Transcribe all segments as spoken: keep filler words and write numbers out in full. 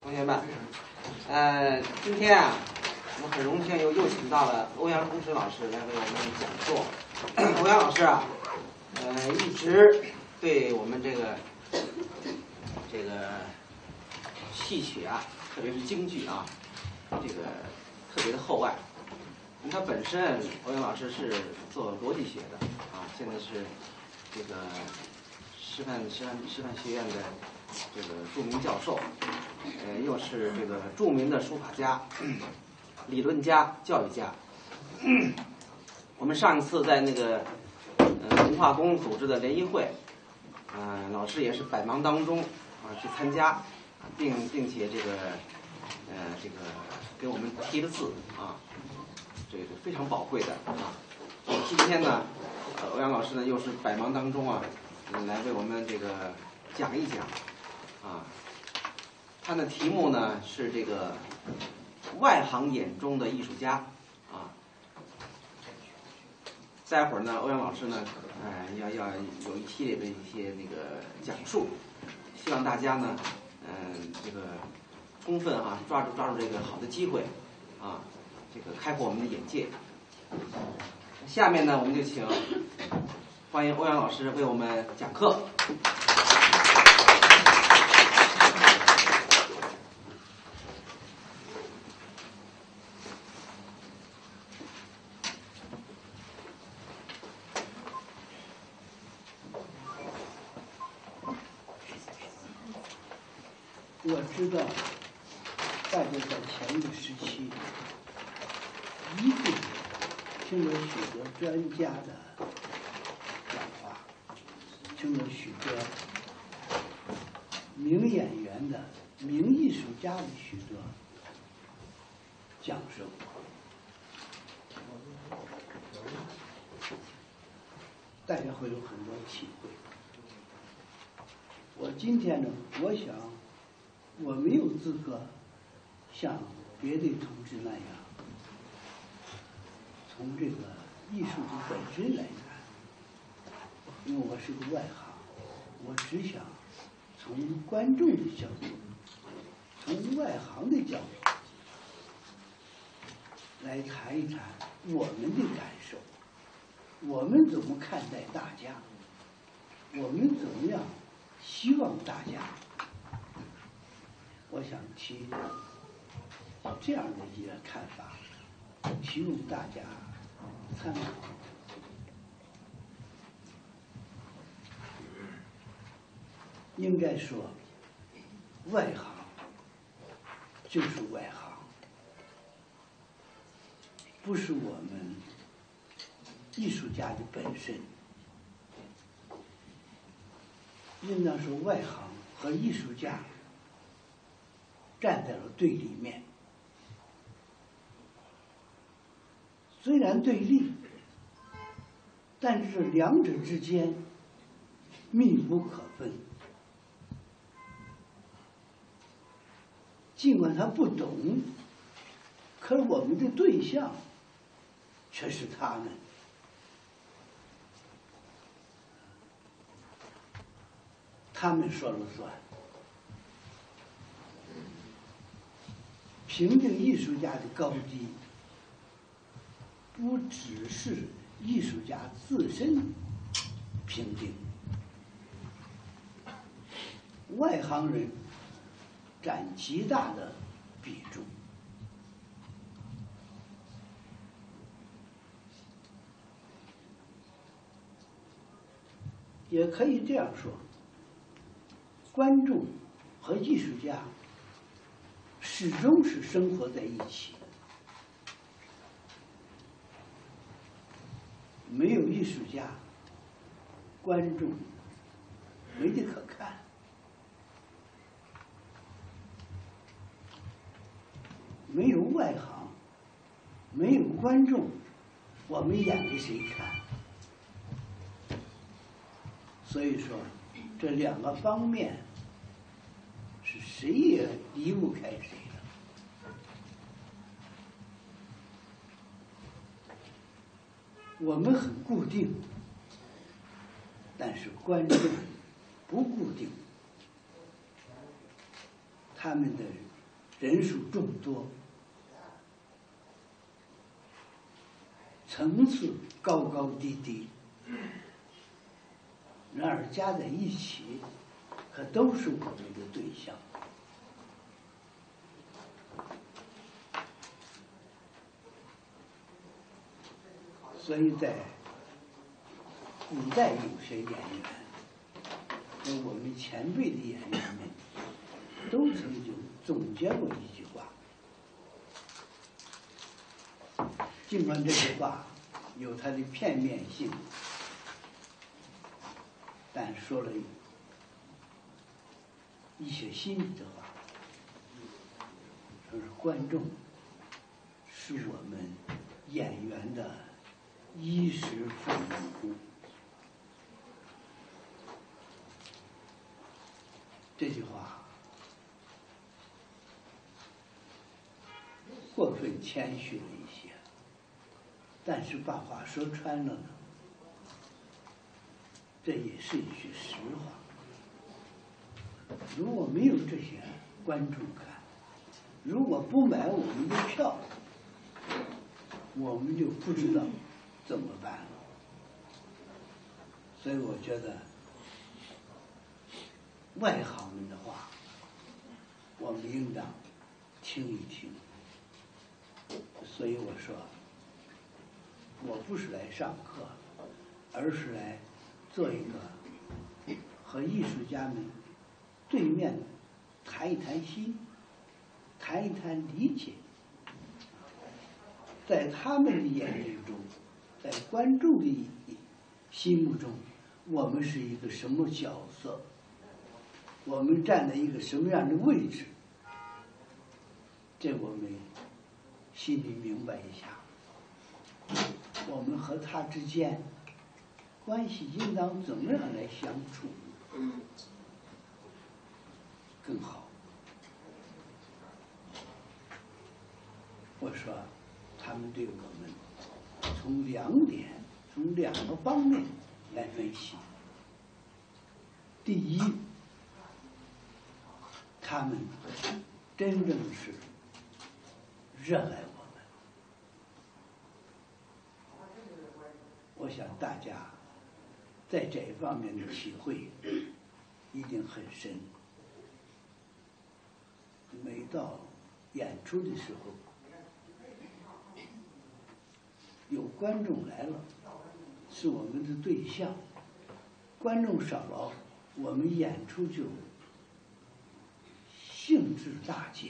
同学们，呃，今天啊，我很荣幸又又请到了欧阳中石老师来为我们讲座。欧阳老师啊，呃，一直对我们这个这个戏曲啊，特别是京剧啊，这个特别的厚爱。他本身欧阳老师是做逻辑学的啊，现在是这个师范师范师范学院的这个著名教授，呃，又是这个著名的书法家、理论家、教育家。我们上一次在那个呃文化宫组织的联谊会，呃，老师也是百忙当中啊去参加，并并且这个呃这个给我们题了字啊。这个非常宝贵的啊！今天呢，呃，欧阳老师呢又是百忙当中啊，来为我们这个讲一讲啊。他的题目呢是这个外行眼中的艺术家啊。待会儿呢，欧阳老师呢，呃，要要有一系列的一些那个讲述，希望大家呢，嗯、呃，这个充分啊抓住抓住这个好的机会啊。这个开阔我们的眼界。下面呢，我们就请欢迎欧阳老师为我们讲课。 我知道，大家在前一个时期。一度听了许多专家的讲话，听了许多名演员的、名艺术家的许多讲授，大家会有很多体会。我今天呢，我想我没有资格像别的同志那样。从这个艺术的本身来看，因为我是个外行，我只想从观众的角度，从外行的角度来谈一谈我们的感受，我们怎么看待大家，我们怎么样希望大家，我想提这样的一个看法，提供大家参考。应该说，外行就是外行，不是我们艺术家的本身。应当说，外行和艺术家站在了对立面。虽然对立，但是这两者之间密不可分。尽管他不懂，可是我们的对象却是他们。他们说了算。评定艺术家的高低，不只是艺术家自身评定，外行人占极大的比重。也可以这样说，观众和艺术家始终是生活在一起的。没有艺术家，观众没得可看。没有外行，没有观众，我们演给谁看？所以说，这两个方面是谁也离不开谁的。我们很固定，但是观众不固定，他们的人数众多，层次高高低低，然而加在一起，可都是我们的对象。所以在古代有些演员，和我们前辈的演员们，都曾经总结过一句话。尽管这句话有它的片面性，但说了一些心里的话，说是观众是我们演员的衣食父母。这句话过分谦虚了一些，但是把话说穿了呢，这也是一句实话。如果没有这些观众看，如果不买我们的票，我们就不知道怎么办了。所以我觉得外行们的话，我们应当听一听。所以我说，我不是来上课，而是来做一个和艺术家们对面谈一谈心，谈一谈理解。在他们的眼睛中，在观众的心目中，我们是一个什么角色？我们站在一个什么样的位置？这我们心里明白一下。我们和他之间关系应当怎么样来相处更好？我说，他们对我们从两点、从两个方面来分析。第一，他们真正是热爱我们。我想大家在这一方面的体会一定很深。每到演出的时候，有观众来了，是我们的对象；观众少了，我们演出就兴致大减。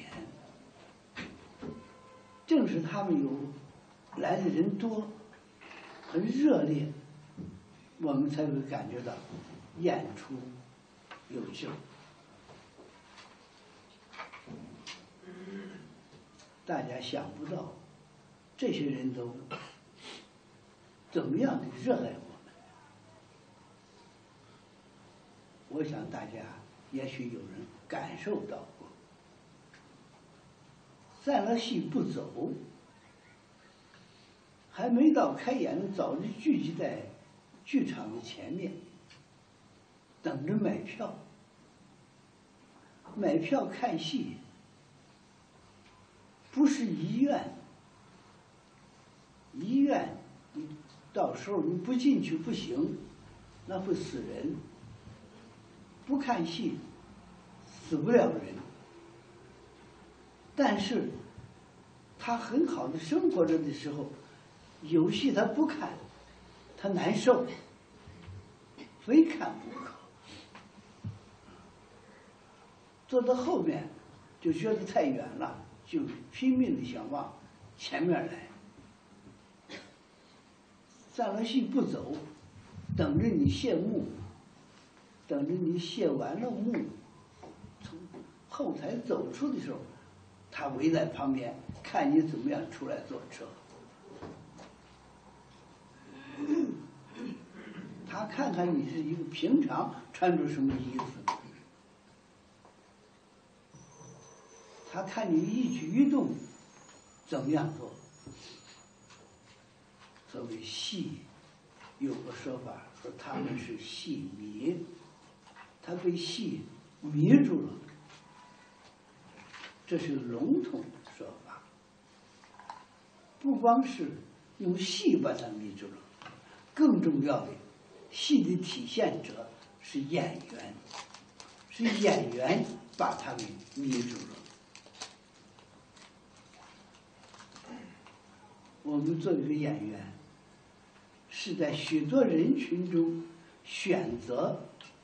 正是他们有来的人多，很热烈，我们才会感觉到演出有劲儿。大家想不到，这些人都怎么样的热爱我们。我想大家也许有人感受到过，散了戏不走，还没到开演，早就聚集在剧场的前面，等着买票。买票看戏不是医院，医院你到时候你不进去不行，那会死人。不看戏死不了人，但是他很好的生活着的时候，有戏他不看，他难受，非看不可。坐到后面就觉得太远了，就拼命的想往前面来。散了戏不走，等着你谢幕，等着你谢完了幕，从后台走出的时候，他围在旁边看你怎么样出来坐车。他看看你是一个平常穿着什么衣服，他看你一举一动怎么样做。所谓戏，有个说法说他们是戏迷，他被戏迷住了。 这是笼统的说法，不光是用戏把它迷住了，更重要的，戏的体现者是演员，是演员把他们迷住了。我们作为一个演员，是在许多人群中选择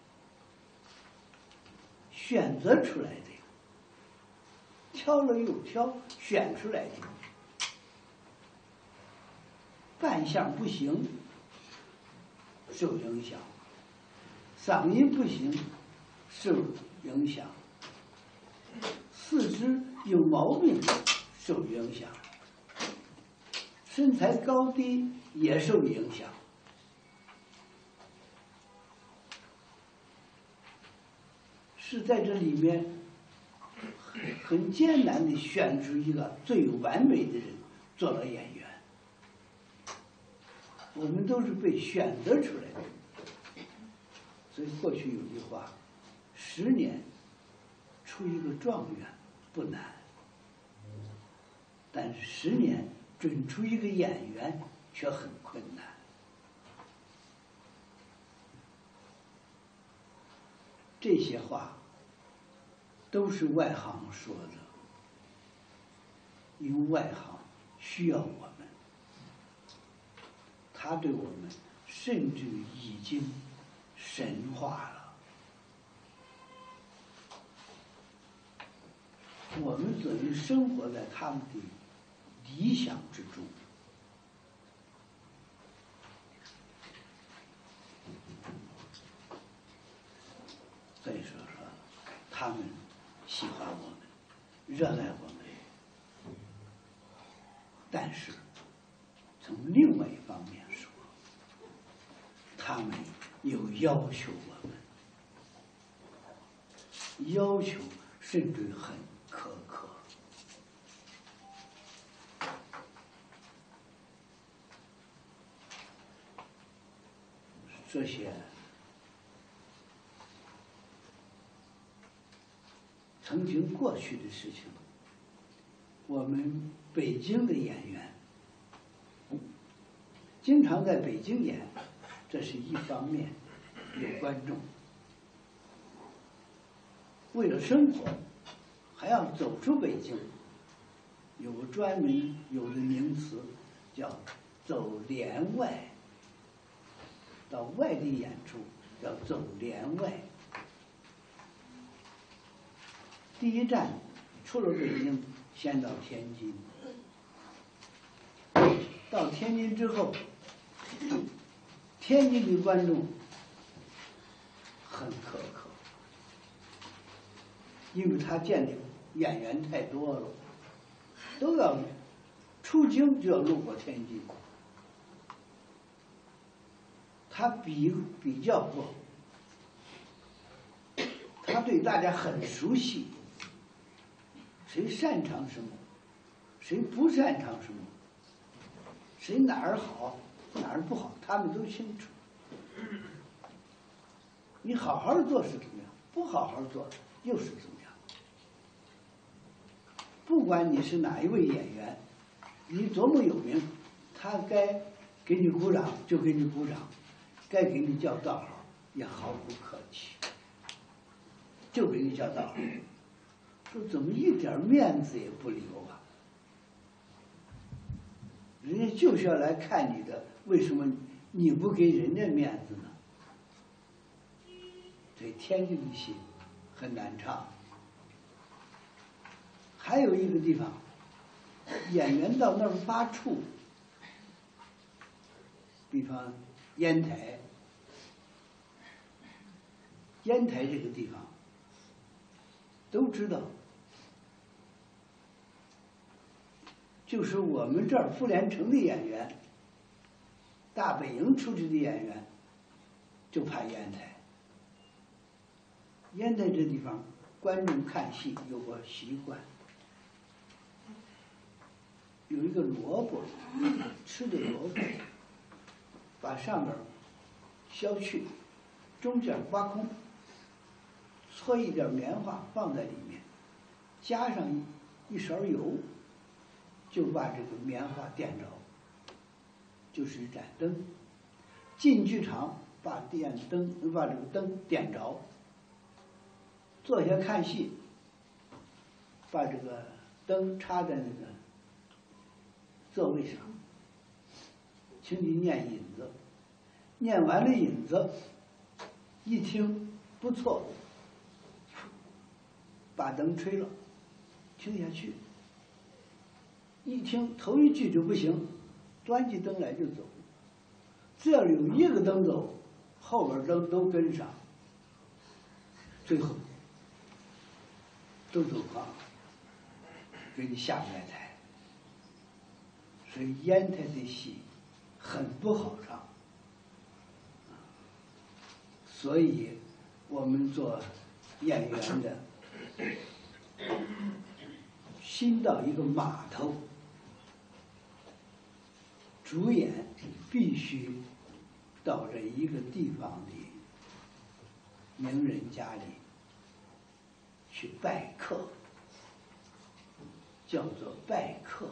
选择出来的，挑了又挑，选出来的。扮相不行，受影响；嗓音不行，受影响；四肢有毛病，受影响；身材高低也受影响。是在这里面很艰难地选出一个最完美的人做了演员。我们都是被选择出来的，所以过去有句话：十年出一个状元不难，但是十年准出一个演员却很困难。这些话都是外行说的，因为外行需要我们，他对我们甚至已经神化了。我们等于生活在他们的理想之中。所以说说，他们喜欢我们，热爱我们，但是从另外一方面说，他们又要求我们，要求甚至很苛刻。这些曾经过去的事情，我们北京的演员经常在北京演，这是一方面，有观众。为了生活，还要走出北京，有个专门有的名词叫走连外，到外地演出叫走连外。第一站出了北京，先到天津，到天津之后，天津的观众很苛刻，因为他见的演员太多了，都要出京就要路过天津。他比比较过，他对大家很熟悉，谁擅长什么，谁不擅长什么，谁哪儿好哪儿不好，他们都清楚。你好好做是怎么样，不好好做又是怎么样。不管你是哪一位演员，你多么有名，他该给你鼓掌就给你鼓掌，该给你叫道好也毫不客气，就给你叫道好。说怎么一点面子也不留啊？人家就是要来看你的，为什么你不给人家面子呢？所以天津的戏很难唱。还有一个地方，演员到那儿发怵，比方烟台，烟台这个地方都知道，就是我们这儿妇联城的演员，大本营出去的演员，就怕烟台。烟台这地方，观众看戏有个习惯，有一个萝卜，吃的萝卜，把上面削去，中间挖空，搓一点棉花放在里面， 加上一勺油，就把这个棉花点着，就是一盏灯。进剧场把电灯把这个灯点着，坐下看戏，把这个灯插在那个座位上，请你念引子，念完了引子，一听不错，把灯吹了，听下去。一听头一句就不行，端起灯来就走。只要有一个灯走，后边灯都跟上，最后都走光，给你下不来台。所以烟台的戏很不好唱，所以我们做演员的，新到一个码头，主演必须到这一个地方的名人家里去拜客，叫做拜客。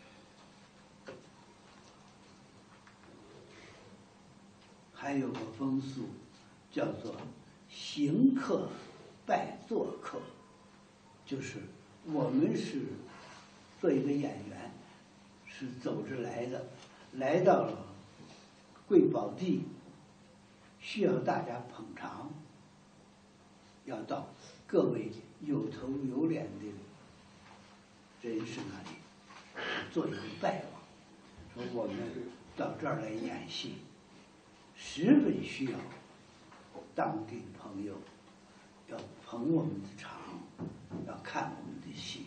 还有个风俗叫做行客拜做客，就是我们是做一个演员，是走着来的，来到了贵宝地，需要大家捧场，要到各位有头有脸的人士那里做一个拜望，说我们到这儿来演戏，十分需要当地朋友要捧我们的场，要看我们的戏，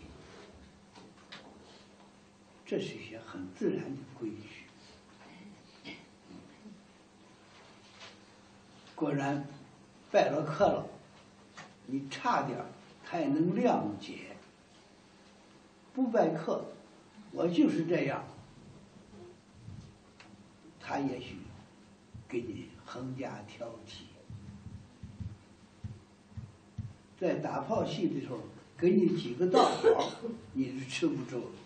这是一些很自然的规矩。果然拜了客了，你差点他也能谅解。不拜客，我就是这样，他也许给你横加挑剔。在打炮戏的时候，给你几个道好，你是吃不住了。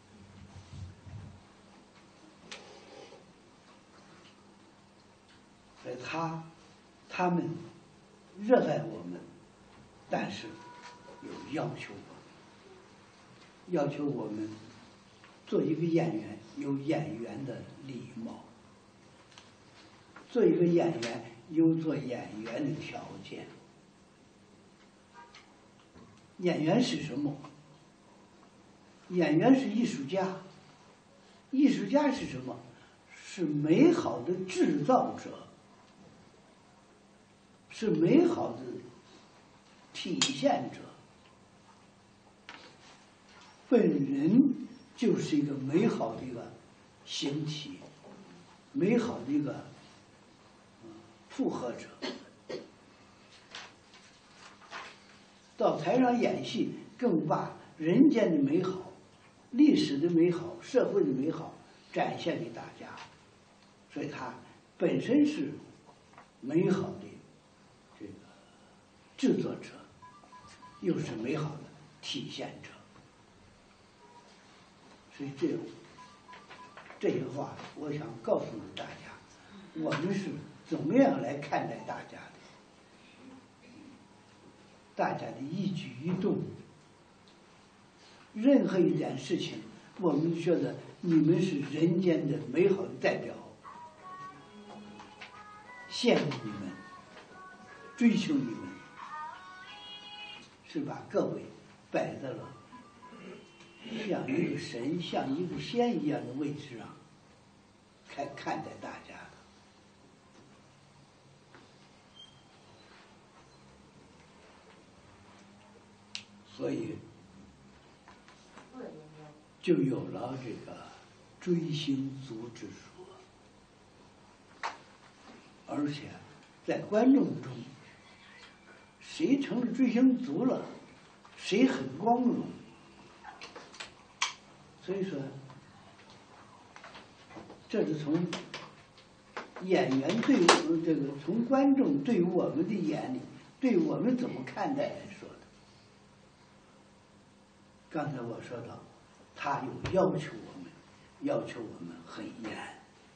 所以他他们热爱我们，但是有要求，要求我们做一个演员有演员的礼貌，做一个演员有做演员的条件。演员是什么？演员是艺术家，艺术家是什么？是美好的制造者，是美好的体现者。本人就是一个美好的一个形体，美好的一个附和者。到台上演戏，更把人间的美好、历史的美好、社会的美好展现给大家。所以他本身是美好的这个制作者，又是美好的体现者。所以这这些话，我想告诉大家，我们是怎么样来看待大家的。大家的一举一动，任何一点事情，我们觉得你们是人间的美好的代表，羡慕你们，追求你们，是把各位摆在了像一个神、像一个仙一样的位置上，来看待大家的。所以就有了这个追星族之说，而且在观众中，谁成了追星族了，谁很光荣。所以说，这是从演员对这个从观众对于我们的眼里，对我们怎么看待来说的。 刚才我说到，他有要求我们，要求我们很严。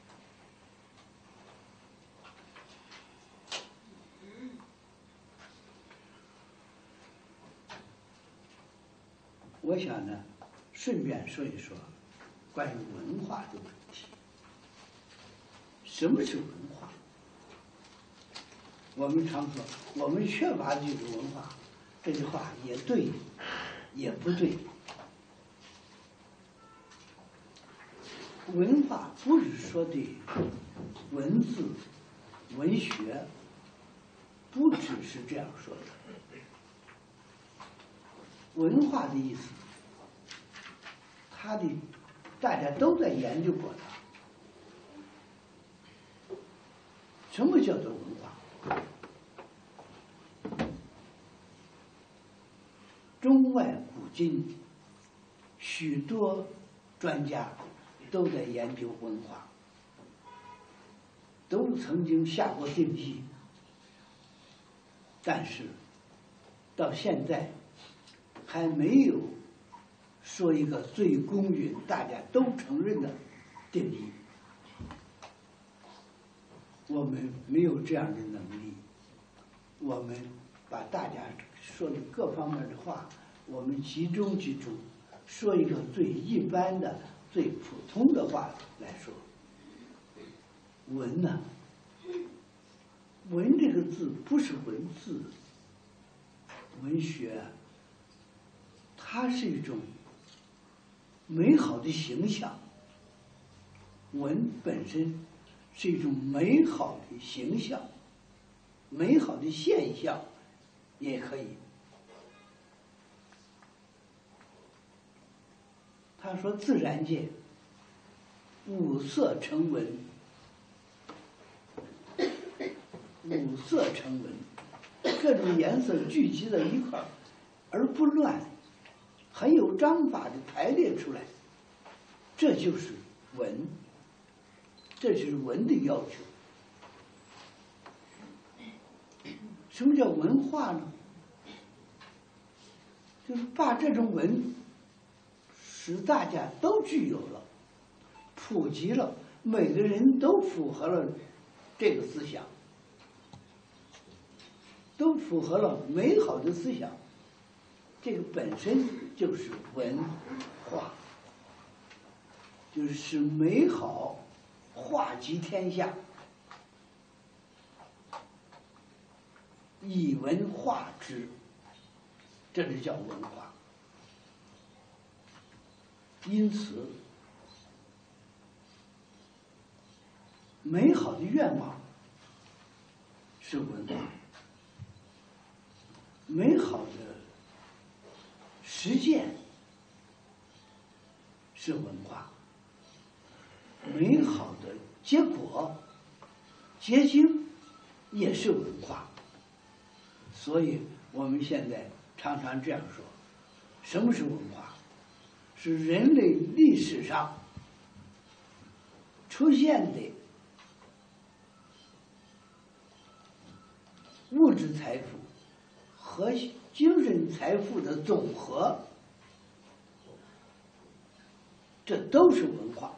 我想呢，顺便说一说关于文化的问题。什么是文化？我们常说我们缺乏这个文化，这句话也对，也不对。文化不是说的文字、文学，不只是这样说的。文化的意思，它的大家都在研究过它。什么叫做文化？中外古今，许多专家都在研究文化，都曾经下过定义，但是到现在还没有说一个最公允、大家都承认的定义。我们没有这样的能力，我们把大家说的各方面的话，我们集中集中，说一个最一般的、最普通的话来说。文呢，文这个字不是文字，文学，它是一种美好的形象。文本身是一种美好的形象，美好的现象也可以。他说自然界五色成文，五色成文，各种颜色聚集在一块儿，而不乱，很有章法的排列出来，这就是文，这就是文的要求。什么叫文化呢？就是把这种文使大家都具有了，普及了，每个人都符合了这个思想，都符合了美好的思想，这个本身就是文化，就是使美好化及天下，以文化之，这就叫文化。因此，美好的愿望是文化，美好的实践是文化，美好的结果结晶也是文化。所以我们现在常常这样说，什么是文化？是人类历史上出现的物质财富和精神财富的总和，这都是文化。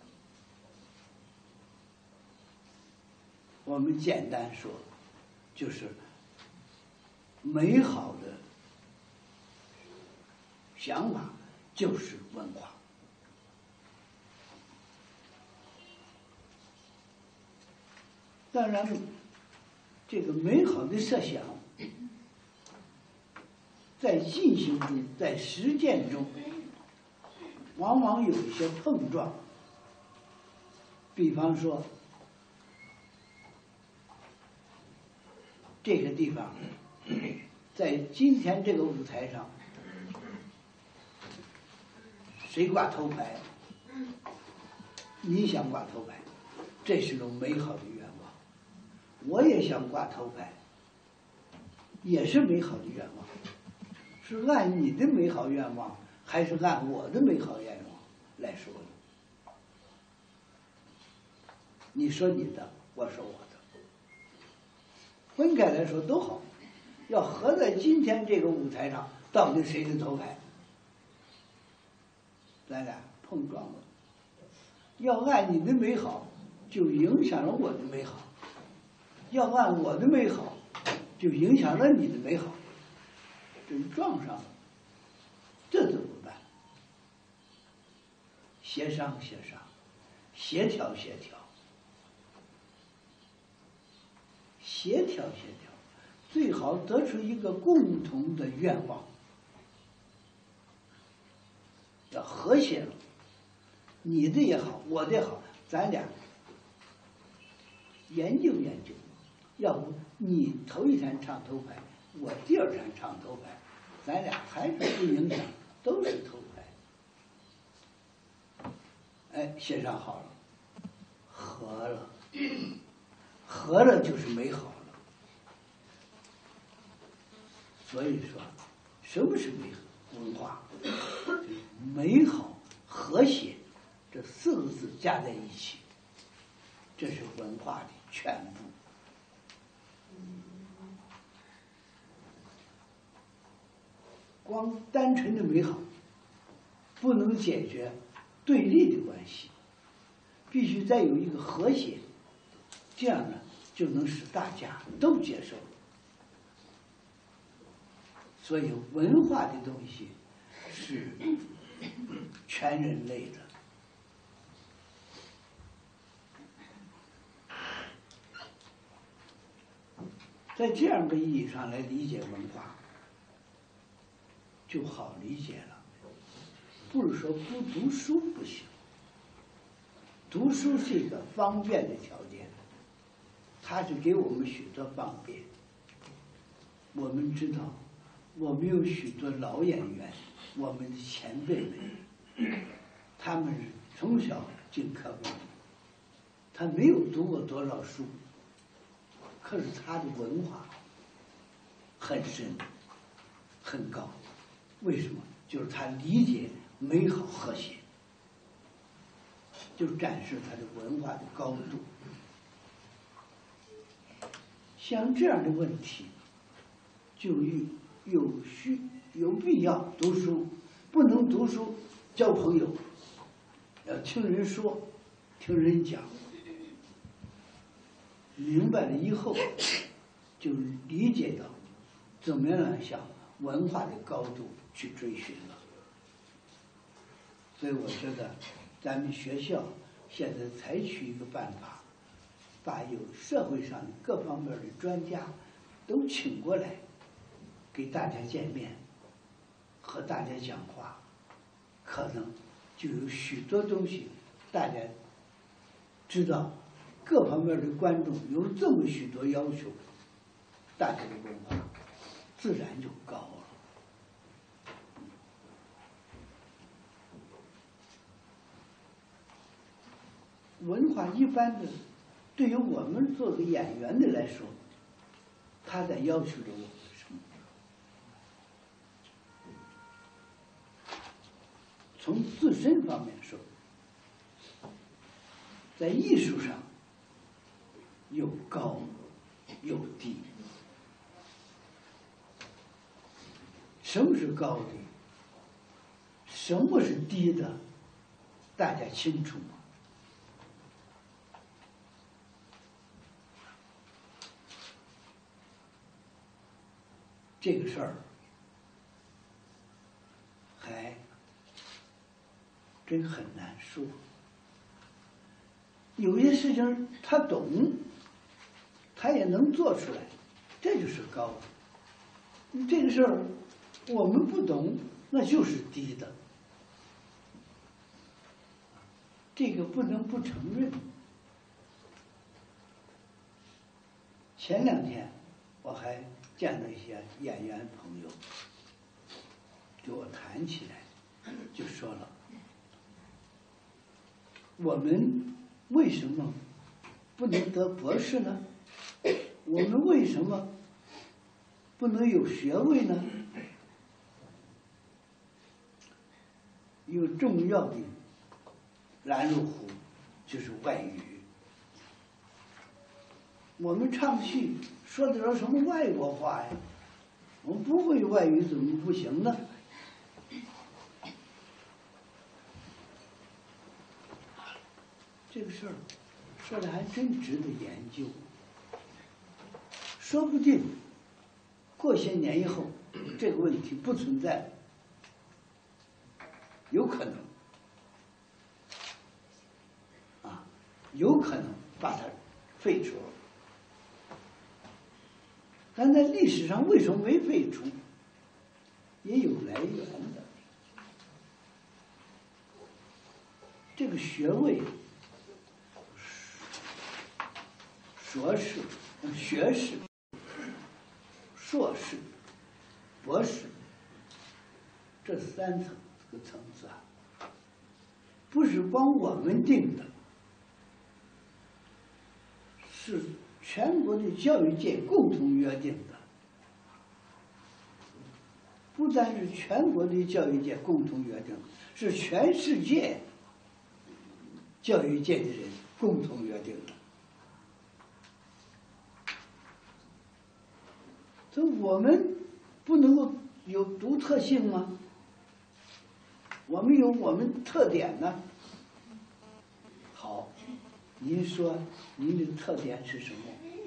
我们简单说，就是美好的想法就是文化。当然，这个美好的设想在进行中，在实践中，往往有一些碰撞。比方说，这个地方，在今天这个舞台上，谁挂头牌？你想挂头牌，这是种美好的愿望。我也想挂头牌，也是美好的愿望。是按你的美好愿望，还是按我的美好愿望来说的？你说你的，我说我的，分开来说都好。要合在今天这个舞台上，到底谁的头牌？ 咱俩碰撞了。要按你的美好，就影响了我的美好；要按我的美好，就影响了你的美好。这撞上了，这怎么办？协商协商，协调协调，协调协调，最好得出一个共同的愿望，要和谐了。你的也好，我的也好，咱俩研究研究，要不你头一天唱头牌，我第二天唱头牌，咱俩还是不影响，都是头牌。哎，协商好了，和了，和了就是美好了。所以说，什么是美好文化？美好、和谐这四个字加在一起，这是文化的全部。光单纯的美好不能解决对立的关系，必须再有一个和谐，这样呢就能使大家都接受。所以文化的东西是全人类的。在这样的意义上来理解文化，就好理解了。不是说不读书不行，读书是一个方便的条件，它是给我们许多方便。我们知道，我们有许多老演员，我们的前辈们，他们是从小进课本，他没有读过多少书，可是他的文化很深很高。为什么？就是他理解美好和谐，就展示他的文化的高度。像这样的问题，就有需有必要读书，不能读书交朋友，要听人说，听人讲，明白了以后，就理解到怎么样向文化的高度去追寻了。所以我觉得咱们学校现在采取一个办法，把有社会上的各方面的专家都请过来，给大家见面，和大家讲话，可能就有许多东西大家知道，各方面的观众有这么许多要求，大家的文化自然就高了。文化一般的，对于我们做个演员的来说，他在要求着我们什么？从自身方面说，在艺术上有高有低。什么是高的？什么是低的？大家清楚吗？这个事儿还真很难说。有些事情他懂，他也能做出来，这就是高的。这个事儿我们不懂，那就是低的。这个不能不承认。前两天我还见到一些演员朋友，给我谈起来，就说了，我们为什么不能得博士呢？我们为什么不能有学位呢？有重要的拦路虎就是外语。我们唱戏说得了什么外国话呀？我们不会外语怎么不行呢？ 这个事儿说的还真值得研究。说不定过些年以后，这个问题不存在了，有可能啊，有可能把它废除了。但在历史上为什么没废除，也有来源的。这个学位，硕士、学士、硕士、博士，这三层这个层次啊，不是光我们定的，是全国的教育界共同约定的。不单是全国的教育界共同约定，是全世界教育界的人共同约定的。所以我们不能够有独特性吗？我们有我们特点呢。好，您说您的特点是什么？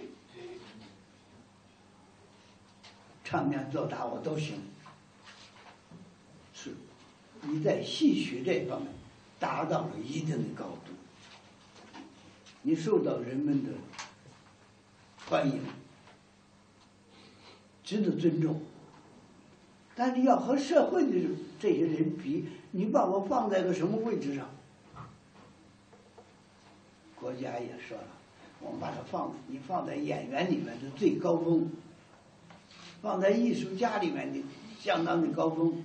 唱念做打我都行。是，你在戏曲这方面达到了一定的高度，你受到人们的欢迎，值得尊重。但你要和社会的这些人比，你把我放在个什么位置上？国家也说了，我们把它放，你放在演员里面的最高峰，放在艺术家里面的相当的高峰。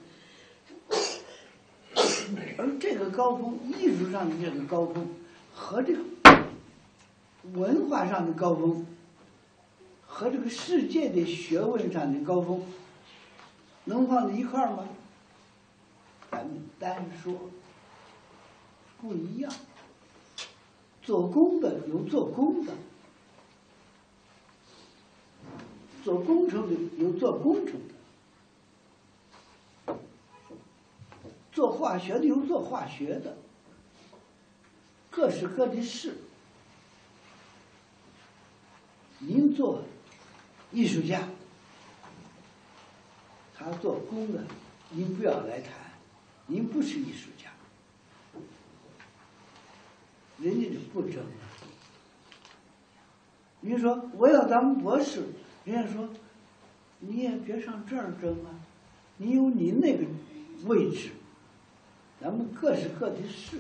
而这个高峰，艺术上的这个高峰，和这个文化上的高峰，和这个世界的学问上的高峰，能放在一块儿吗？咱们单说不一样。做工的有做工的，做工程的有做工程的，做化学的有做化学的，各是各的事。您做艺术家，他做工的，您不要来谈，您不是艺术家，人家就不争了。您说我要当博士，人家说你也别上这儿争啊，你有你那个位置，咱们各是各的事。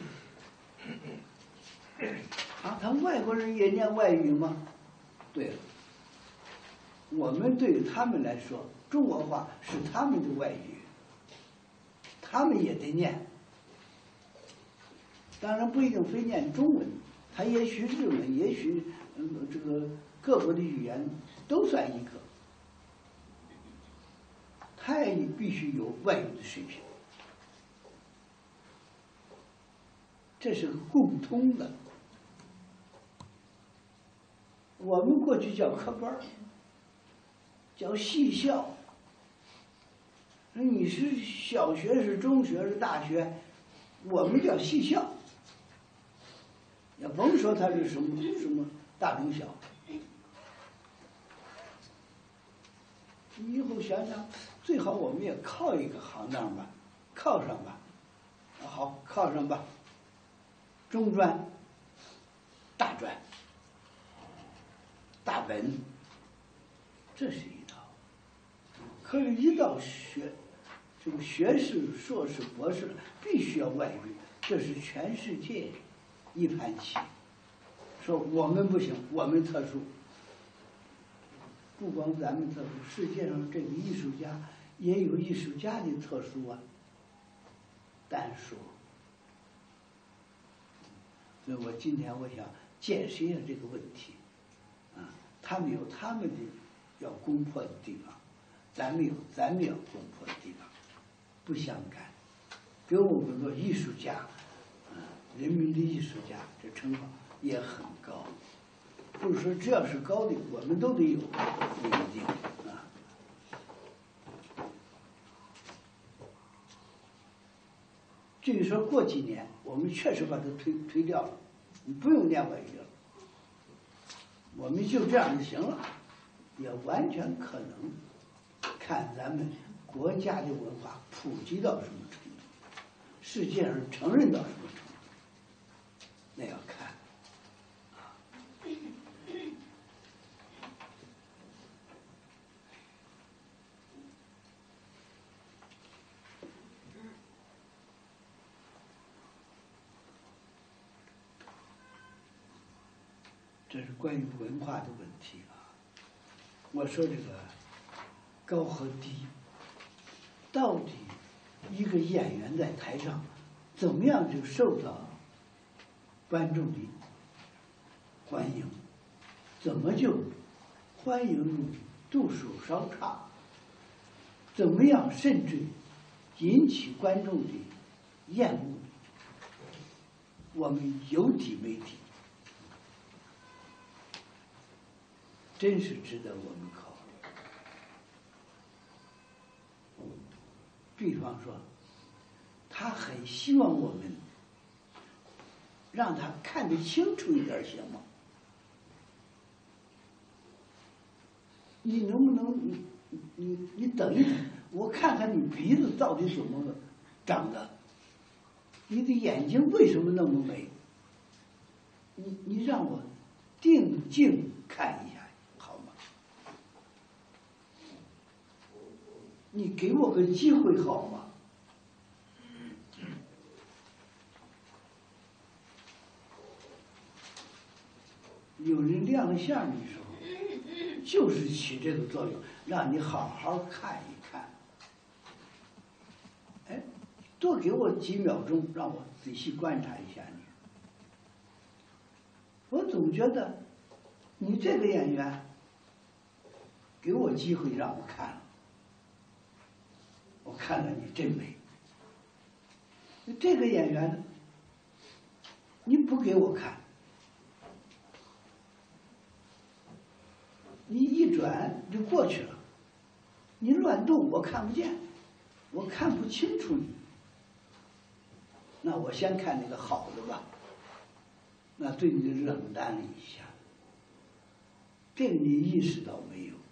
啊，他们外国人也念外语吗？对了，我们对于他们来说，中国话是他们的外语，他们也得念。当然不一定非念中文，他也许日文，也许嗯这个各国的语言都算一个，他也必须有外语的水平，这是共通的。我们过去叫科班，叫戏校。你是小学是中学是大学，我们叫戏校。也甭说它是什么什么大中小。你以后想想，最好我们也靠一个行当吧，靠上吧。好，靠上吧。中专、大专。大本，这是一套。可是，一到学这个学士、硕士、博士，必须要外语，这是全世界一盘棋。说我们不行，我们特殊。不光咱们特殊，世界上这个艺术家也有艺术家的特殊啊。单说，所以我今天我想解释一下这个问题。他们有他们的要攻破的地方，咱们有咱们要攻破的地方，不相干。给我们做艺术家，啊，人民的艺术家，这称号也很高。不是说只要是高的，我们都得有，不一定啊。至于说过几年，我们确实把它推推掉了， 你不用念外语了，我们就这样就行了，也完全可能。看咱们国家的文化普及到什么程度，世界上承认到什么程度，那要看。这是关于文化的问题啊。我说这个高和低，到底一个演员在台上怎么样就受到观众的欢迎，怎么就欢迎度数稍差，怎么样甚至引起观众的厌恶，我们有底没底，真是值得我们考虑。比方说，他很希望我们让他看得清楚一点，行吗？你能不能你你你等一等，我看看你鼻子到底怎么长的，你的眼睛为什么那么美？你你让我定睛看一下，好吗？你给我个机会好吗？有人亮相的时候，就是起这个作用，让你好好看一看。哎，多给我几秒钟，让我仔细观察一下你。我总觉得，你这个演员，给我机会让我看了，我看了你真美。这个演员呢，你不给我看。你一转就过去了，你乱动我看不见，我看不清楚你。那我先看那个好的吧，那对你冷淡了一下，这个你意识到没有？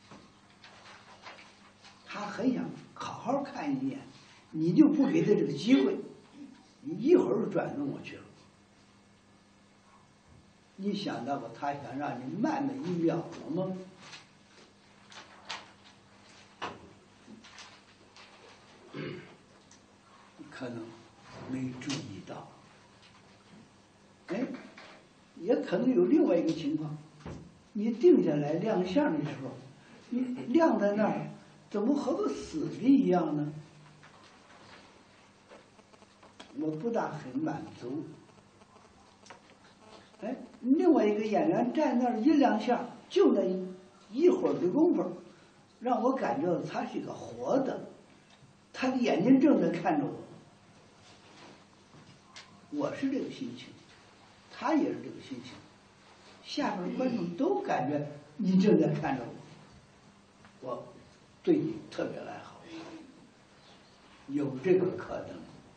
他很想好好看一眼，你就不给他这个机会，你一会儿转动过去了。你想到过他想让你慢了一秒了吗？可能没注意到。哎，也可能有另外一个情况，你定下来亮相的时候，你亮在那儿，怎么和个死的一样呢？我不大很满足。哎，另外一个演员站那儿一亮相，就那一会儿的功夫，让我感觉到他是个活的，他的眼睛正在看着我。我是这个心情，他也是这个心情，下边的观众都感觉你正在看着我，我对你特别来好，有这个可能。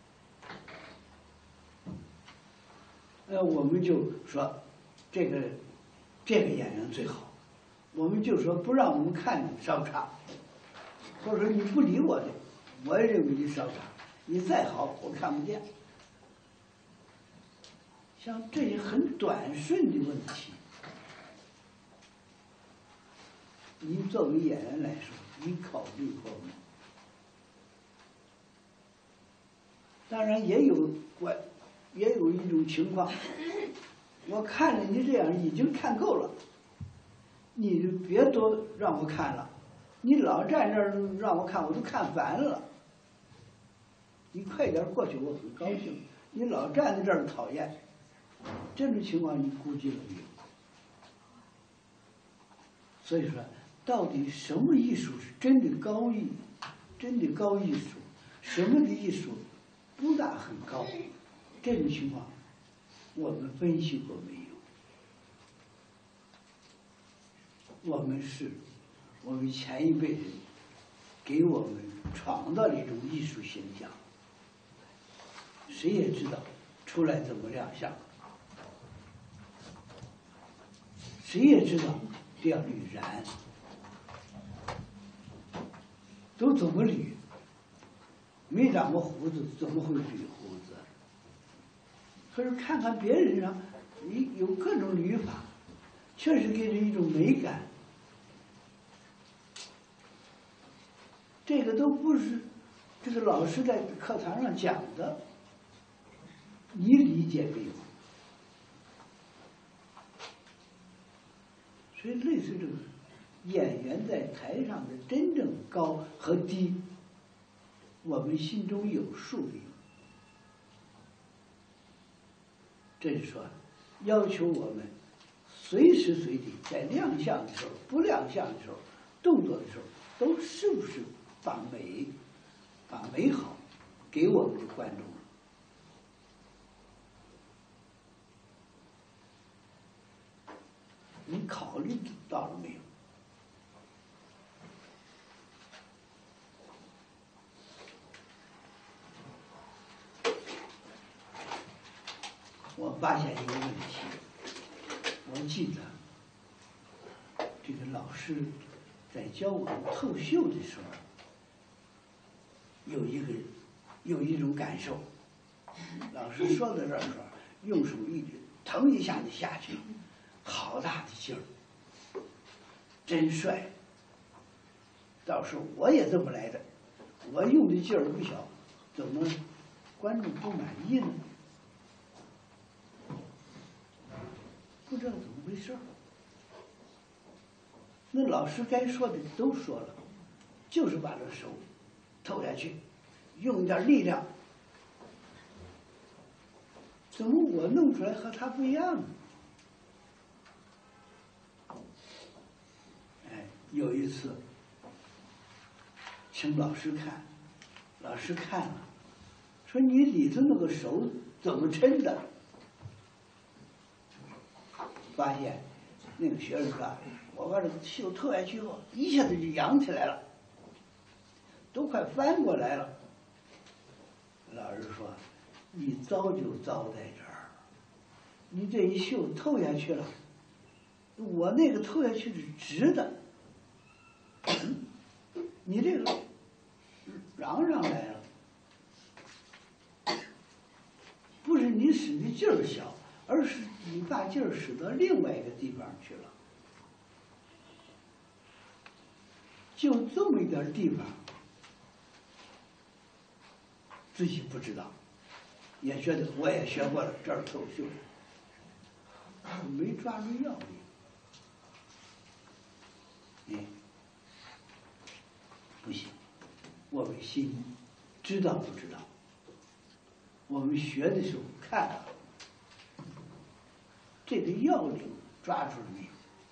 呃，我们就说，这个这个演员最好，我们就说不让我们看你稍差，或者说你不理我的，我也认为你稍差，你再好我看不见。像这些很短顺的问题，你作为演员来说，你考虑过吗？当然也有关。也有一种情况，我看着你这样已经看够了，你就别多让我看了，你老站这儿让我看，我都看烦了。你快点过去，我很高兴。你老站在这儿讨厌，这种情况你估计了没有？所以说，到底什么艺术是真的高艺，真的高艺术，什么的艺术不大很高？这种情况，我们分析过没有？我们是，我们前一辈人给我们创造了一种艺术形象，谁也知道出来怎么亮相。 谁也知道这要捋髯，都怎么捋？没长过胡子，怎么会捋胡子？可是看看别人上，你有各种捋法，确实给人一种美感。这个都不是这个老师在课堂上讲的，你理解没有？所以类似这个演员在台上的真正高和低，我们心中有数的。这是说，要求我们随时随地在亮相的时候、不亮相的时候、动作的时候，都是不是把美、把美好给我们的观众。你考虑到了没有？我发现一个问题，我记得这个老师在教我们透袖的时候，有一个有一种感受。老师说到这儿的时候，用手一指，腾一下就下去了。好大的劲儿，真帅！到时候我也这么来的，我用的劲儿不小，怎么观众不满意呢？不知道怎么回事。那老师该说的都说了，就是把这手透下去，用一点力量。怎么我弄出来和他不一样呢？有一次，请老师看，老师看了，说你里头那个手怎么抻的？发现那个学生说，我把这个袖透下去后，一下子就扬起来了，都快翻过来了。老师说，你糟就糟在这儿，你这一袖透下去了，我那个透下去是直的。你这个嚷上来了，不是你使的劲儿小，而是你把劲儿使到另外一个地方去了。就这么一点地方，自己不知道，也觉得我也学过了，这儿透袖，没抓住要领。嗯。不行，我们心知道不知道？我们学的时候看了，这个要领抓住了没有？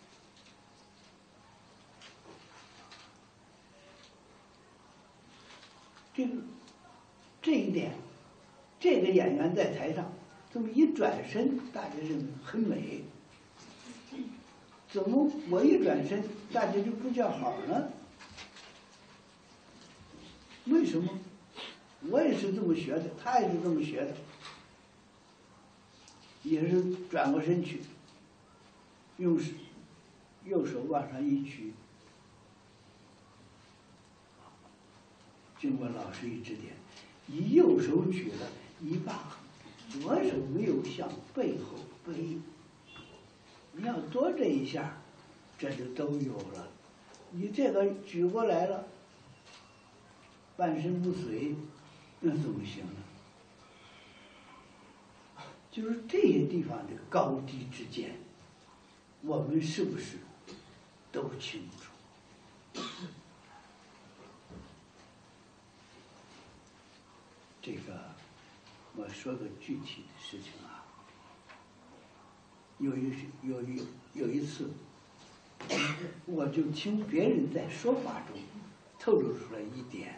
这个这一点，这个演员在台上这么一转身，大家认为很美。怎么我一转身，大家就不叫好呢？为什么？我也是这么学的，他也是这么学的，也是转过身去，用手右手往上一举，经过老师一指点，以右手举了，你把左手没有向背后背，你要多这一下，这就都有了。你这个举过来了。半身不遂，那怎么行呢？就是这些地方的高低之间，我们是不是都清楚？这个，我说个具体的事情啊。有一有一有一次，我就听别人在说话中透露出来一点。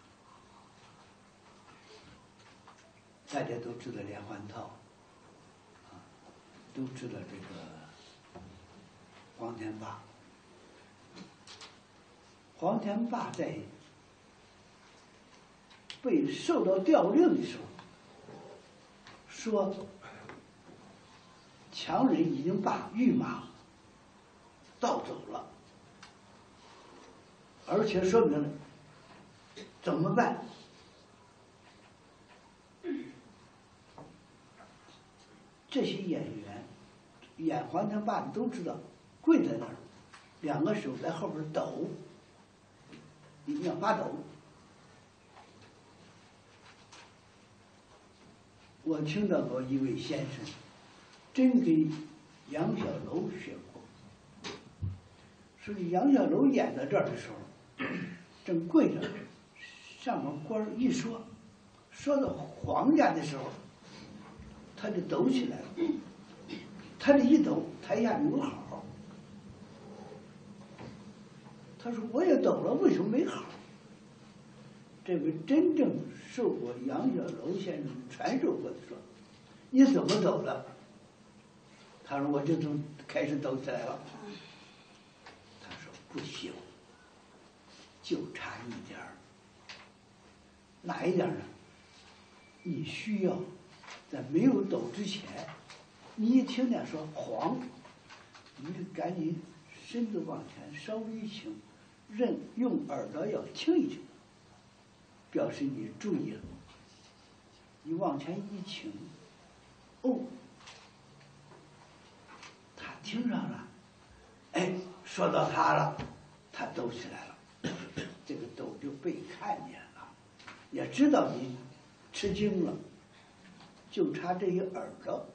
大家都知道连环套，啊，都知道这个黄天霸。黄天霸在被受到调令的时候，说强人已经把御马盗走了，而且说明了怎么办？这些演员演黄天霸的都知道，跪在那儿，两个手在后边抖，一定要发抖。我听到过一位先生，真给杨小楼学过，说杨小楼演到这儿的时候，正跪着，上面官儿一说，说到皇家的时候，他就抖起来了。他这一抖，台下有好。他说：“我也抖了，为什么没好？”这位真正受过杨小楼先生传授过的说：“你怎么抖的？”他说：“我就从开始抖起来了。”他说：“不行，就差一点儿。哪一点呢？你需要在没有抖之前，你一听见说黄，你就赶紧身子往前稍微一倾，任用耳朵要听一听，表示你注意了。你往前一倾，哦，他听上了，哎，说到他了，他抖起来了，这个抖就被看见了，也知道你吃惊了，就差这一耳朵。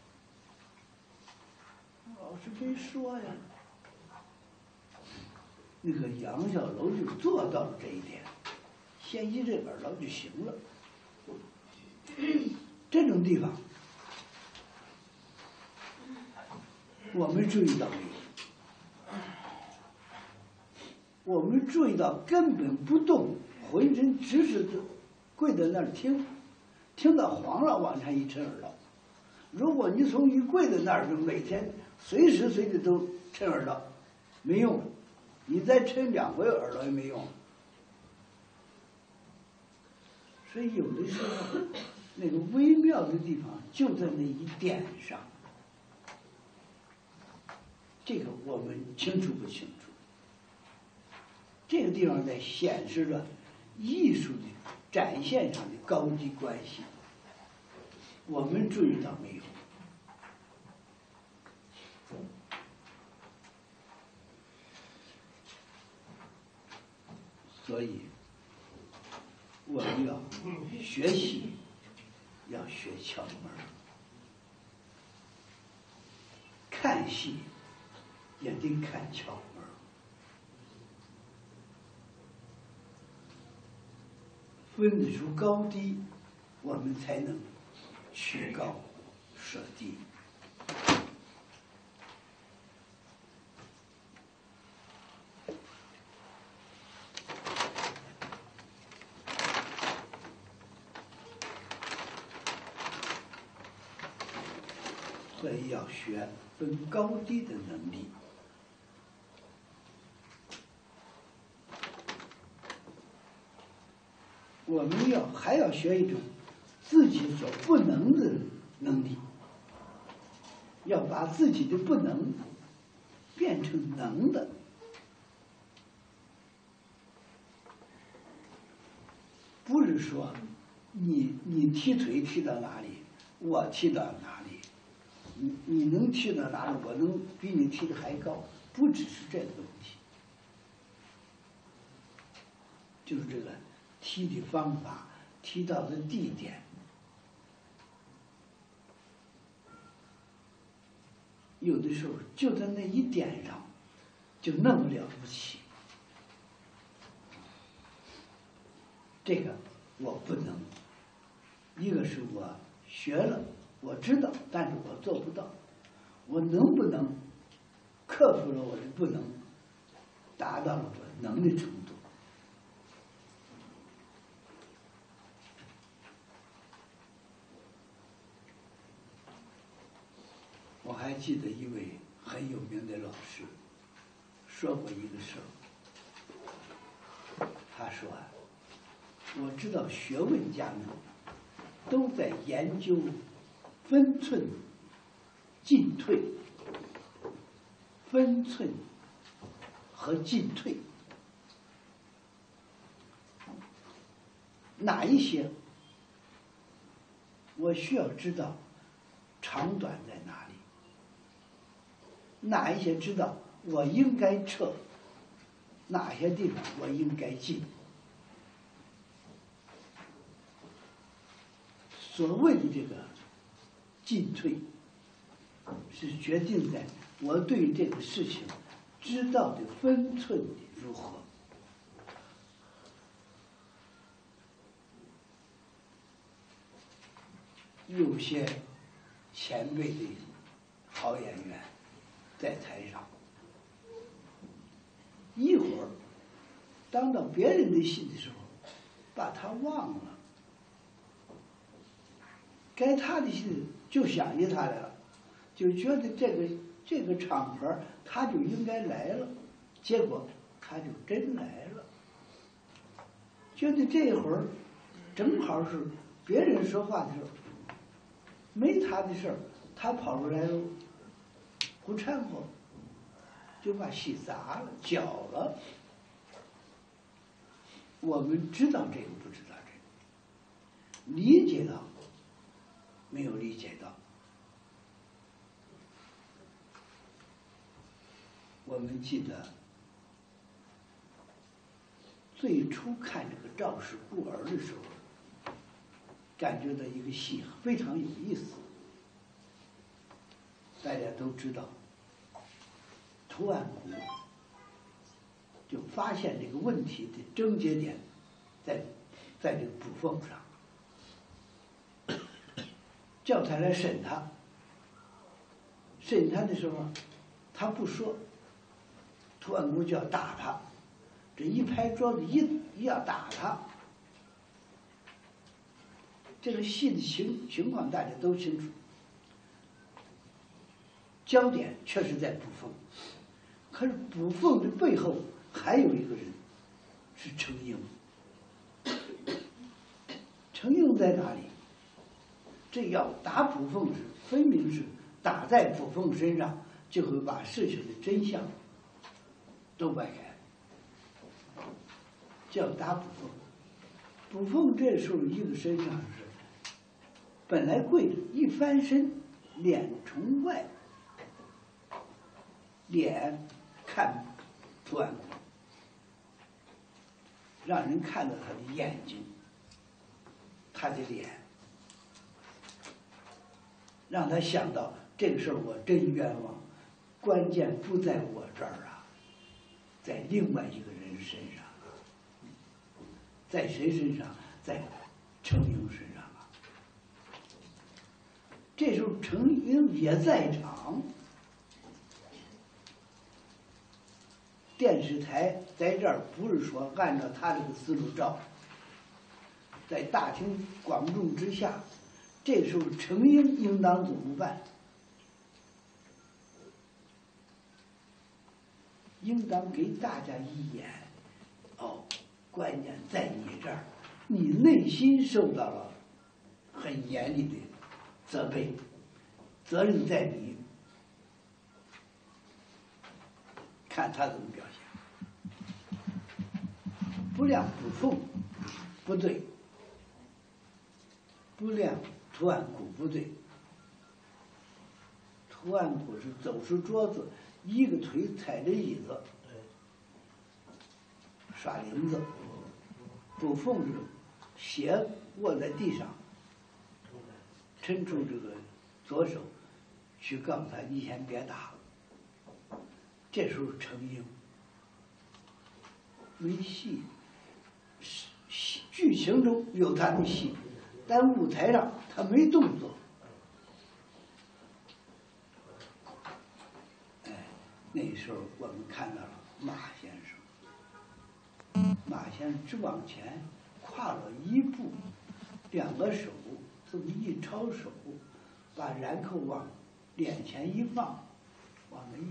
老师没说呀，那个杨小楼就做到了这一点，先一这耳朵就行了。这种地方，我们注意到没有？我们注意到根本不动，浑身只是跪在那儿听，听到黄了往前一抻耳朵。如果你从一跪在那儿就每天随时随地都抻耳朵，没用，你再抻两回耳朵也没用。所以有的时候那个微妙的地方就在那一点上，这个我们清楚不清楚？这个地方在显示着艺术的展现上的高低关系，我们注意到没有？所以我们要学习，要学窍门儿，看戏也得看窍门儿。分得出高低，我们才能取高舍低。所以要学分高低的能力。我们要还要学一种自己所不能的能力，要把自己的不能变成能的。不是说你你踢腿踢到哪里，我踢到哪里，你你能踢到哪里，我能比你踢得还高，不只是这个问题，就是这个踢的方法，踢到的地点，有的时候就在那一点上就那么了不起。这个我不能，一个是我学了，我知道，但是我做不到。我能不能克服了我的不能，达到了我能的程度？我还记得一位很有名的老师说过一个事儿，他说啊，我知道学问家们都在研究分寸进退，分寸和进退，哪一些我需要知道长短在哪里，哪一些知道我应该撤，哪些地方我应该进。所谓的这个进退，是决定在我对这个事情知道的分寸的如何。有些前辈的好演员在台上，一会儿当到别人的戏的时候，把他忘了，该他的戏就想起他来了，就觉得这个这个场合他就应该来了，结果他就真来了。觉得这会儿正好是别人说话的时候，没他的事儿，他跑出来了，胡掺和，就把戏砸了、搅了。我们知道这个，不知道这个，理解到没有理解到。我们记得最初看这个《赵氏孤儿》的时候，感觉到一个戏非常有意思。大家都知道，图案谷就发现这个问题的症结点在在这个捕凤上，叫他来审他。审他的时候，他不说，图案谷就要打他，这一拍桌子，一一要打他。这个戏的情情况大家都清楚，焦点确实在捕凤，可是捕凤的背后还有一个人，是程婴。程婴在哪里？这要打捕凤时，分明是打在捕凤身上，就会把事情的真相都掰开。叫打捕凤，捕凤这时候一个身上是本来跪着，一翻身，脸从外，脸看图案谷，让人看到他的眼睛，他的脸，让他想到这个事儿我真冤枉，关键不在我这儿啊，在另外一个人身上啊，在谁身上？在程婴身上啊。这时候程婴也在场，电视台在这儿不是说按照他这个思路照，在大庭广众之下，这时候程婴应当怎么办？应当给大家一眼，哦，关键在你这儿，你内心受到了很严厉的责备，责任在你，看他怎么表现。不亮捕凤不对，不亮图案谷不对。图案谷是走出桌子，一个腿踩着椅子，耍铃子；捕凤是斜卧在地上，抻出这个左手去告诉他：“你先别打了。”这时候程婴没戏，戏剧情中有他的戏，但舞台上他没动作。哎，那时候我们看到了马先生，马先生只往前跨了一步，两个手这么一抄手，把髯口往脸前一放，往那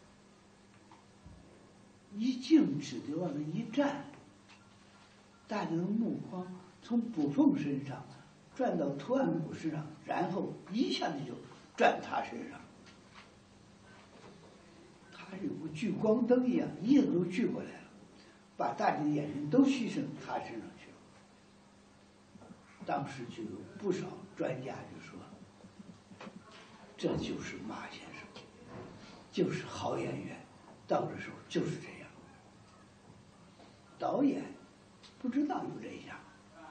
一一静止的往那一站，大家的目光从捕凤身上转到图案谷身上，然后一下子就转他身上。他它是有个聚光灯一样，一下子都聚过来了，把大家的眼睛都吸上他身上去了。当时就有不少专家就说，这就是马先生，就是好演员，到的时候就是这样。导演不知道有这一项，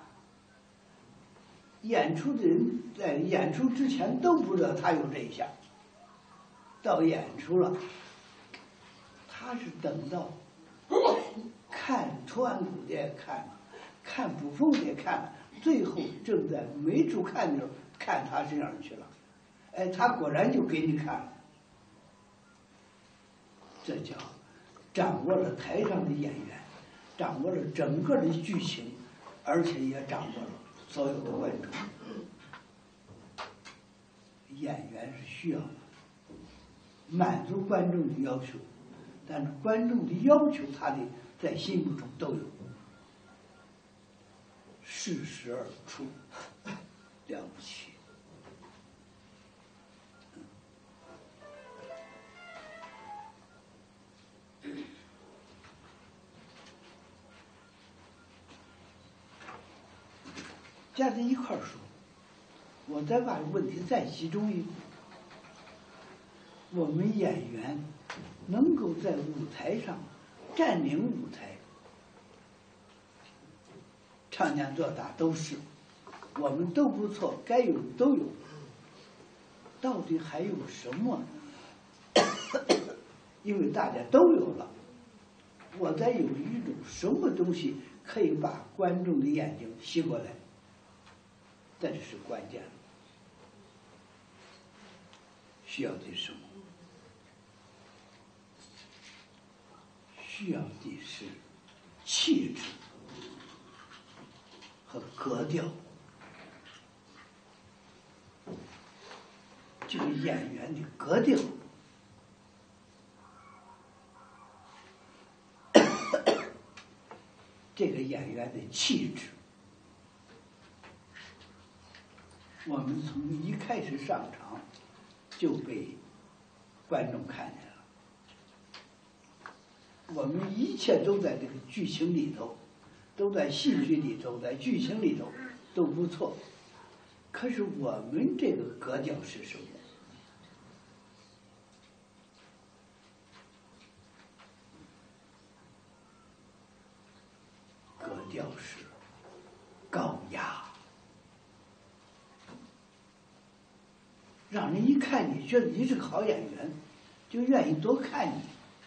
演出的人在演出之前都不知道他有这一项，到演出了，他是等到看图案古的看，看卜凤的看，最后正在没处看的时候，看他身上去了，哎，他果然就给你看了。这叫掌握了台上的演员，掌握了整个的剧情，而且也掌握了所有的观众。演员是需要满足观众的要求，但是观众的要求他的在心目中都有，适时而出，了不起。加在一块儿说，我再把问题再集中一步。我们演员能够在舞台上占领舞台，唱讲做打都是，我们都不错，该有的都有。到底还有什么？因为大家都有了，我再有一种什么东西可以把观众的眼睛吸过来？这是关键，需要的什么？需要的是气质和格调。这个演员的格调，这个演员的气质。我们从一开始上场就被观众看见了，我们一切都在这个剧情里头，都在戏剧里头，在剧情里头都不错。可是我们这个格调是什么？格调是高雅，让人一看你觉得你是个好演员，就愿意多看你。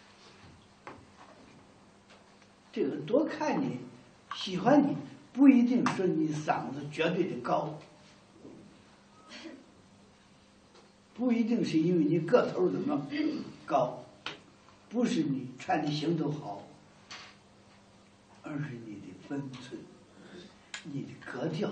这个多看你，喜欢你，不一定说你嗓子绝对的高，不一定是因为你个头怎么高，不是你穿的行头好，而是你的分寸，你的格调，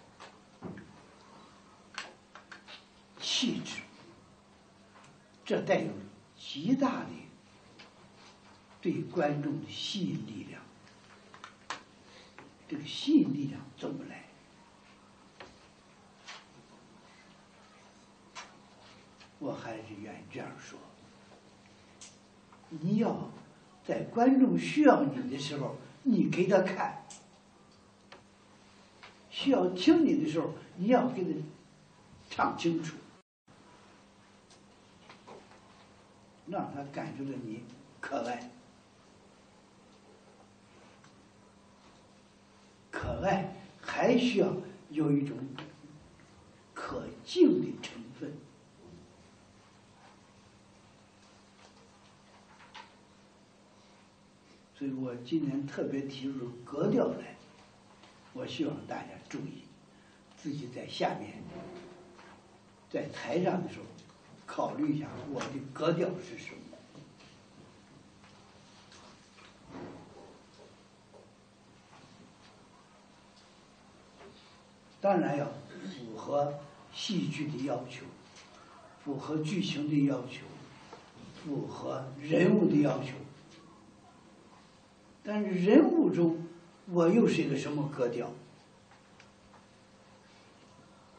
气质，这带有极大的对观众的吸引力量。这个吸引力量怎么来？我还是愿意这样说：你要在观众需要你的时候，你给他看；需要听你的时候，你要给他唱清楚，让他感觉到你可爱。可爱还需要有一种可敬的成分。所以我今天特别提出格调来，我希望大家注意，自己在下面，在台上的时候，考虑一下我的格调是什么。当然要符合戏剧的要求，符合剧情的要求，符合人物的要求。但是人物中，我又是一个什么格调？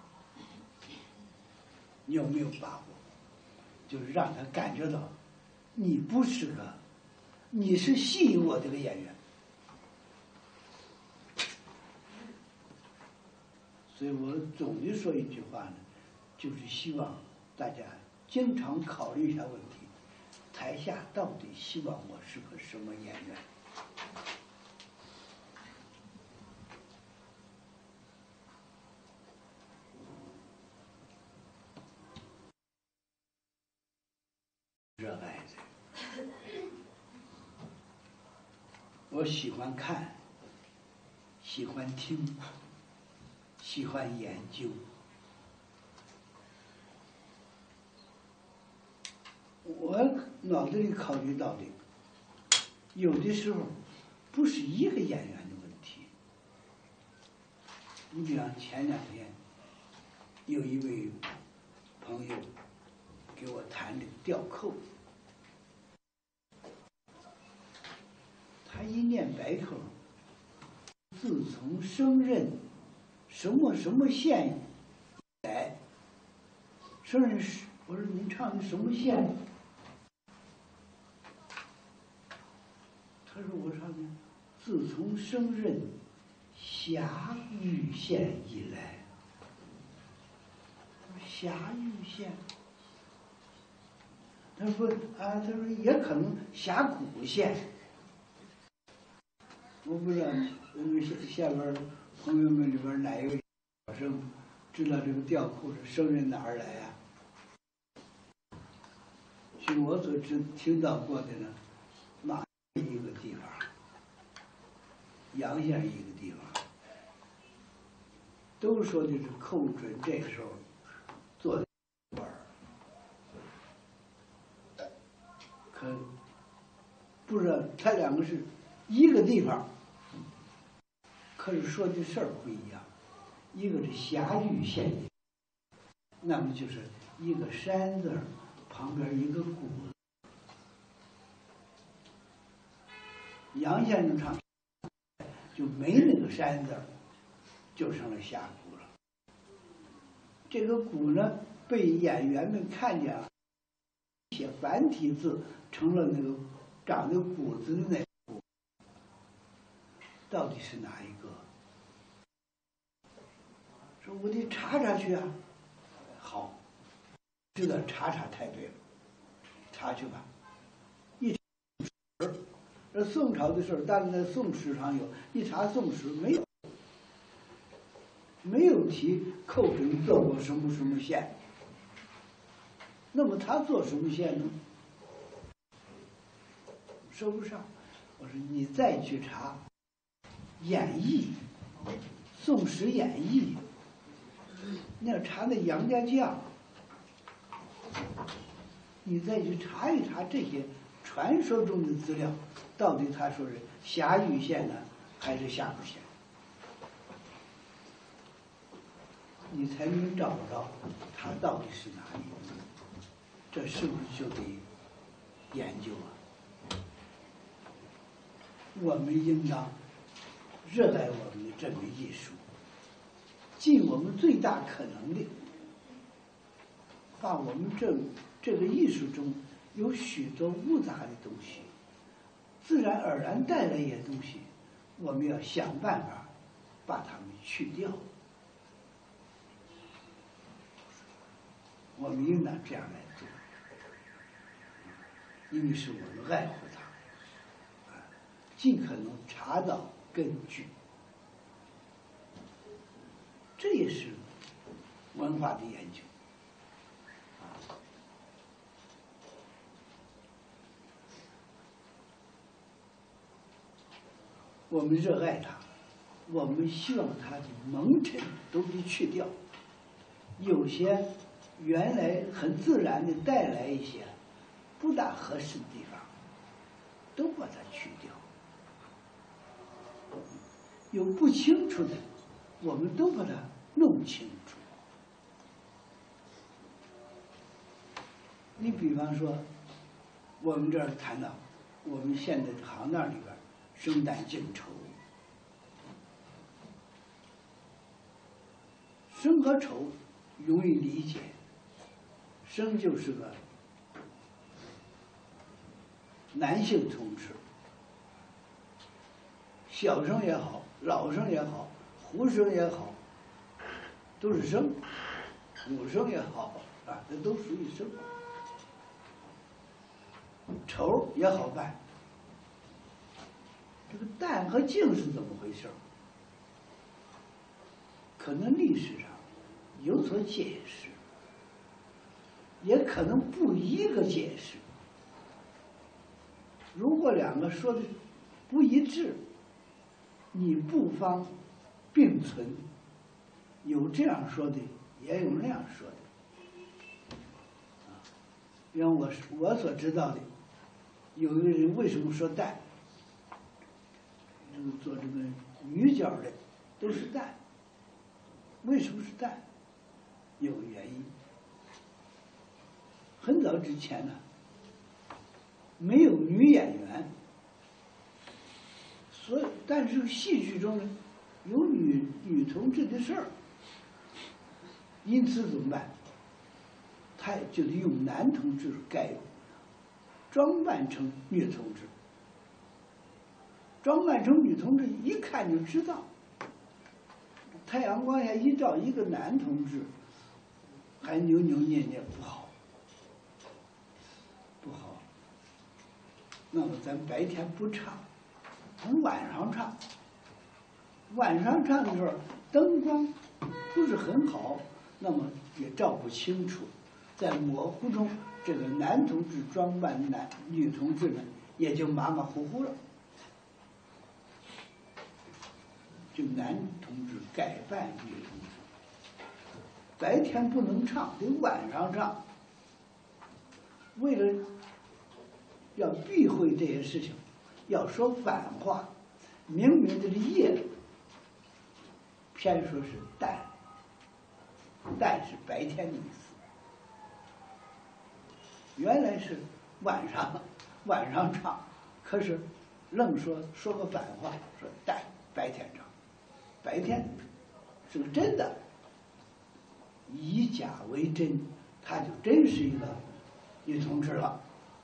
你有没有把握？就是让他感觉到你不是个，你是吸引我这个演员。所以我总的说一句话呢，就是希望大家经常考虑一下问题：台下到底希望我是个什么演员？热爱的，我喜欢看，喜欢听，喜欢研究。我脑子里考虑到的，有的时候不是一个演员的问题。你比方前两天，有一位朋友给我谈这个吊扣，他一念白口，自从升任什么什么县以来，升任是我说你唱的什么县？他说我唱的，自从升任霞玉县以来。霞玉县，他说啊，他说也可能峡谷县。我不知道我们下下边朋友们里边哪一位小生知道这个吊扣是升任哪儿来啊？据我所知听到过的呢，马一个地方，阳县一个地方，都说的是寇准这时候做的官儿，可不知道他两个是一个地方，可是说的事儿不一样。一个是霞玉县，那么就是一个山字旁边一个谷。杨先生唱就没那个山字，就成了峡谷了。这个谷呢，被演员们看见了，写繁体字成了那个长着谷子的那个谷，到底是哪一个？说我得查查去啊。好，知道查查太对了，查去吧。一这宋朝的事儿，但是在宋史上有，一查宋史没有，没有提寇准做过什么什么县。那么他做什么县呢？说不上。我说你再去查《演义》，《宋史演义》，你要查那杨家将，你再去查一查这些传说中的资料，到底他说是霞玉县呢，还是峡谷县？你才能找到它到底是哪里。这是不是就得研究啊？我们应当热爱我们的这门艺术，尽我们最大可能的，把我们这这个艺术中有许多复杂的东西，自然而然带来一些东西，我们要想办法把它们去掉。我们应当这样来做，因为是我们爱护它，尽可能查到根据。这也是文化的研究。我们热爱它，我们希望它的蒙尘都得去掉，有些原来很自然的带来一些不大合适的地方，都把它去掉。有不清楚的，我们都把它弄清楚。你比方说，我们这儿谈到我们现在行当里边生旦净丑，生和丑容易理解，生就是个男性同志，小生也好，老生也好，胡生也好，都是生；武生也好啊，这都属于生。丑也好办。这个淡和静是怎么回事？可能历史上有所解释，也可能不一个解释。如果两个说的不一致，你不妨并存，有这样说的，也有那样说的。啊，因为我我所知道的，有一个人为什么说淡？这个做这个女角的都是淡，为什么是淡？有个原因。很早之前呢，没有女演员，所以但是戏剧中呢有女女同志的事儿，因此怎么办？他就得用男同志盖装扮成女同志，装扮成女同志一看就知道，太阳光下一照，一个男同志还扭扭捏捏不好，不好。那么咱白天不唱，从晚上唱。晚上唱的时候，灯光不是很好，那么也照不清楚，在模糊中，这个男同志装扮男女同志呢，也就马马虎虎了。就男同志改扮女同志，白天不能唱，得晚上唱。为了要避讳这些事情，要说反话，明明这个夜偏说是淡，淡是白天的意思。原来是晚上晚上唱，可是愣说说个反话，说淡白天唱，白天是个真的，以假为真，他就真是一个女同志了，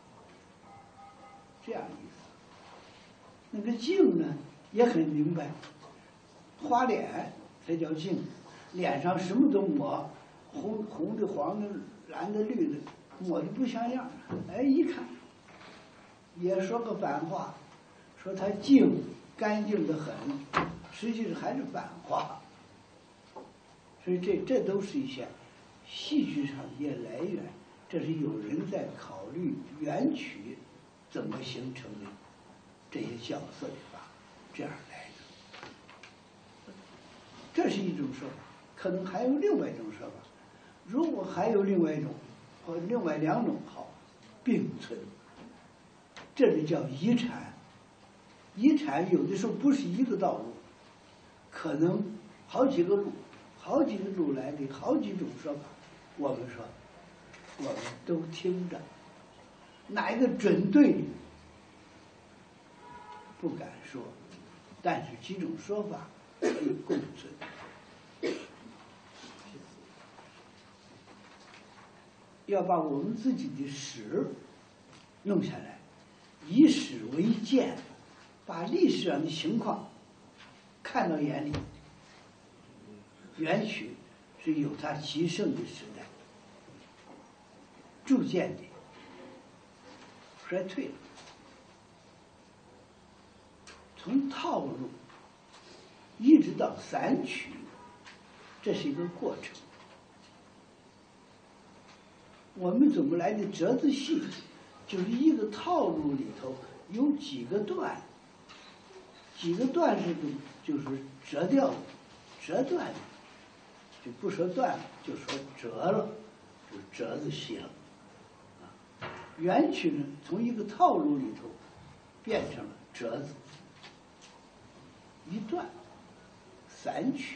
这样意思。那个静呢也很明白，花脸才叫静，脸上什么都抹，红红的、黄的、蓝的、绿的，抹的不像样。哎，一看也说个反话，说他静，干净的很，实际上还是反话。所以这这都是一些戏剧上的一些来源，这是有人在考虑元曲怎么形成的这些角色的吧，这样来的。这是一种说法，可能还有另外一种说法。如果还有另外一种或另外两种，好并存，这里叫遗产。遗产有的时候不是一个道路，可能好几个路，好几个路来的好几种说法。我们说，我们都听着，哪一个准对不敢说，但是几种说法可以共存。要把我们自己的史弄下来，以史为鉴，把历史上的情况看到眼里。元曲是有它极盛的时代，逐渐的衰退了。从套路一直到散曲，这是一个过程。我们怎么来的折子戏，就是一个套路里头有几个段，几个段是就是折掉的，折断的，就不说断了，就说折了，就折子戏了。啊，元曲呢，从一个套路里头变成了折子，一段散曲。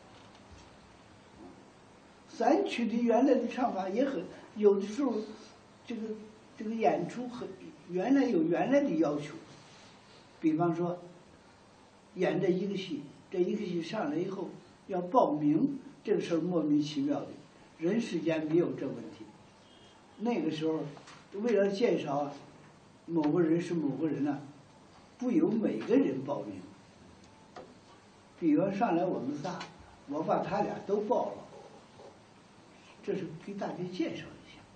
散曲的原来的唱法也很，有的时候这个这个演出很原来有原来的要求，比方说演这一个戏，这一个戏上来以后要报名，这个事儿莫名其妙的，人世间没有这问题。那个时候为了介绍某个人是某个人呢、啊，不由每个人报名。比方上来我们仨，我把他俩都报了，这是给大家介绍一下，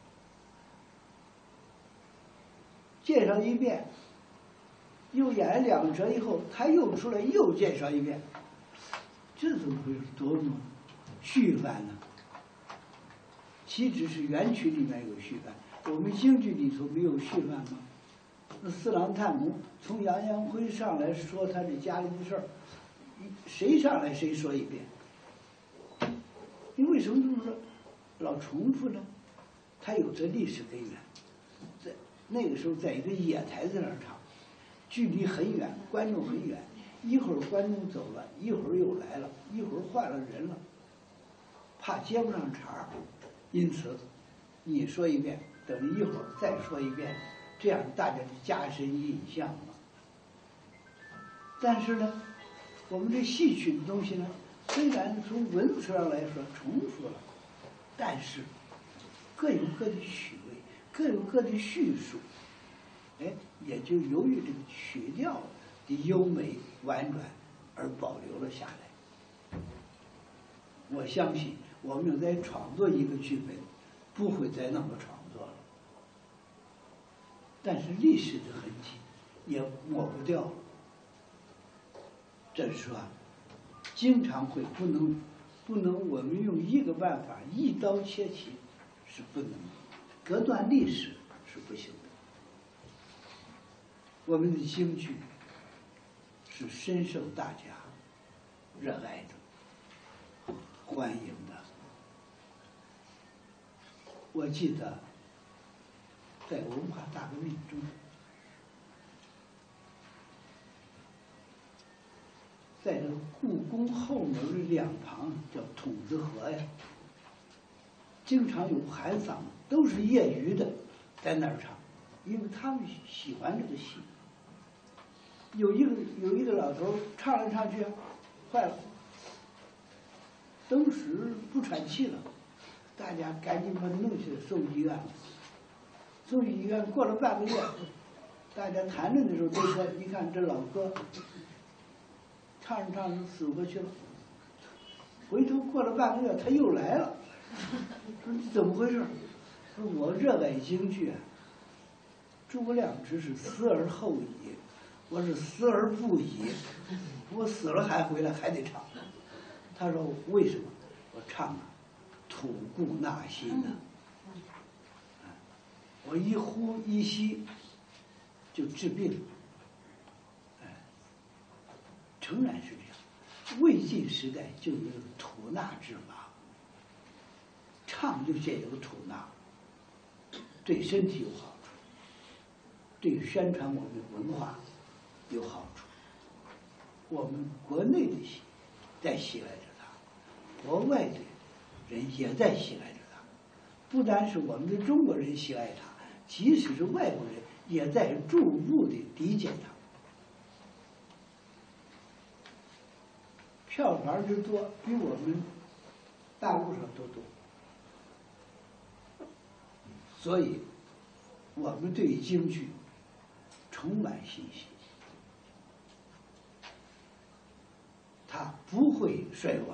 介绍一遍，又演两折以后，他又出来又介绍一遍，这怎么会多么续翻呢？岂止是元曲里面有续翻，我们京剧里头没有续翻吗？那四郎探母从杨延辉上来说他这家里的事儿，谁上来谁说一遍。你为什么这么说老重复呢？它有这历史根源。在那个时候，在一个野台子那儿唱，距离很远，观众很远，一会儿观众走了，一会儿又来了，一会儿换了人了，怕接不上茬儿，因此你说一遍，等一会儿再说一遍，这样大家就加深印象了。但是呢，我们这戏曲的东西呢，虽然从文字上来说重复了，但是各有各的趣味，各有各的叙述，哎，也就由于这个曲调的优美婉转而保留了下来。我相信我们在创作一个剧本，不会再那么创作了，但是历史的痕迹也抹不掉了。这是说，经常会不能不能我们用一个办法一刀切起是不能的，隔断历史是不行的。我们的京剧是深受大家热爱的、欢迎的。我记得在文化大革命中，在这个故宫后门的两旁叫筒子河呀，经常有韩嗓，都是业余的在那儿唱，因为他们喜欢这个戏。有一个有一个老头唱来唱去，坏了，当时不喘气了，大家赶紧把他弄起来送医院了。送医院过了半个月，大家谈论的时候都说：“你看这老哥。”唱着唱着死过去了，回头过了半个月他又来了，说你怎么回事？说我热爱京剧啊。诸葛亮只是死而后已，我是死而不已，我死了还回来还得唱。他说为什么？我唱啊，吐故纳新呢、啊。我一呼一吸就治病。诚然是这样，魏晋时代就有这个吐纳之法，唱就借由吐纳，对身体有好处，对宣传我们的文化有好处。我们国内的戏在喜爱着它，国外的人也在喜爱着它。不单是我们的中国人喜爱它，即使是外国人也在逐步的理解它。票房之多，比我们大陆上都多，所以我们对京剧充满信心，它不会衰亡，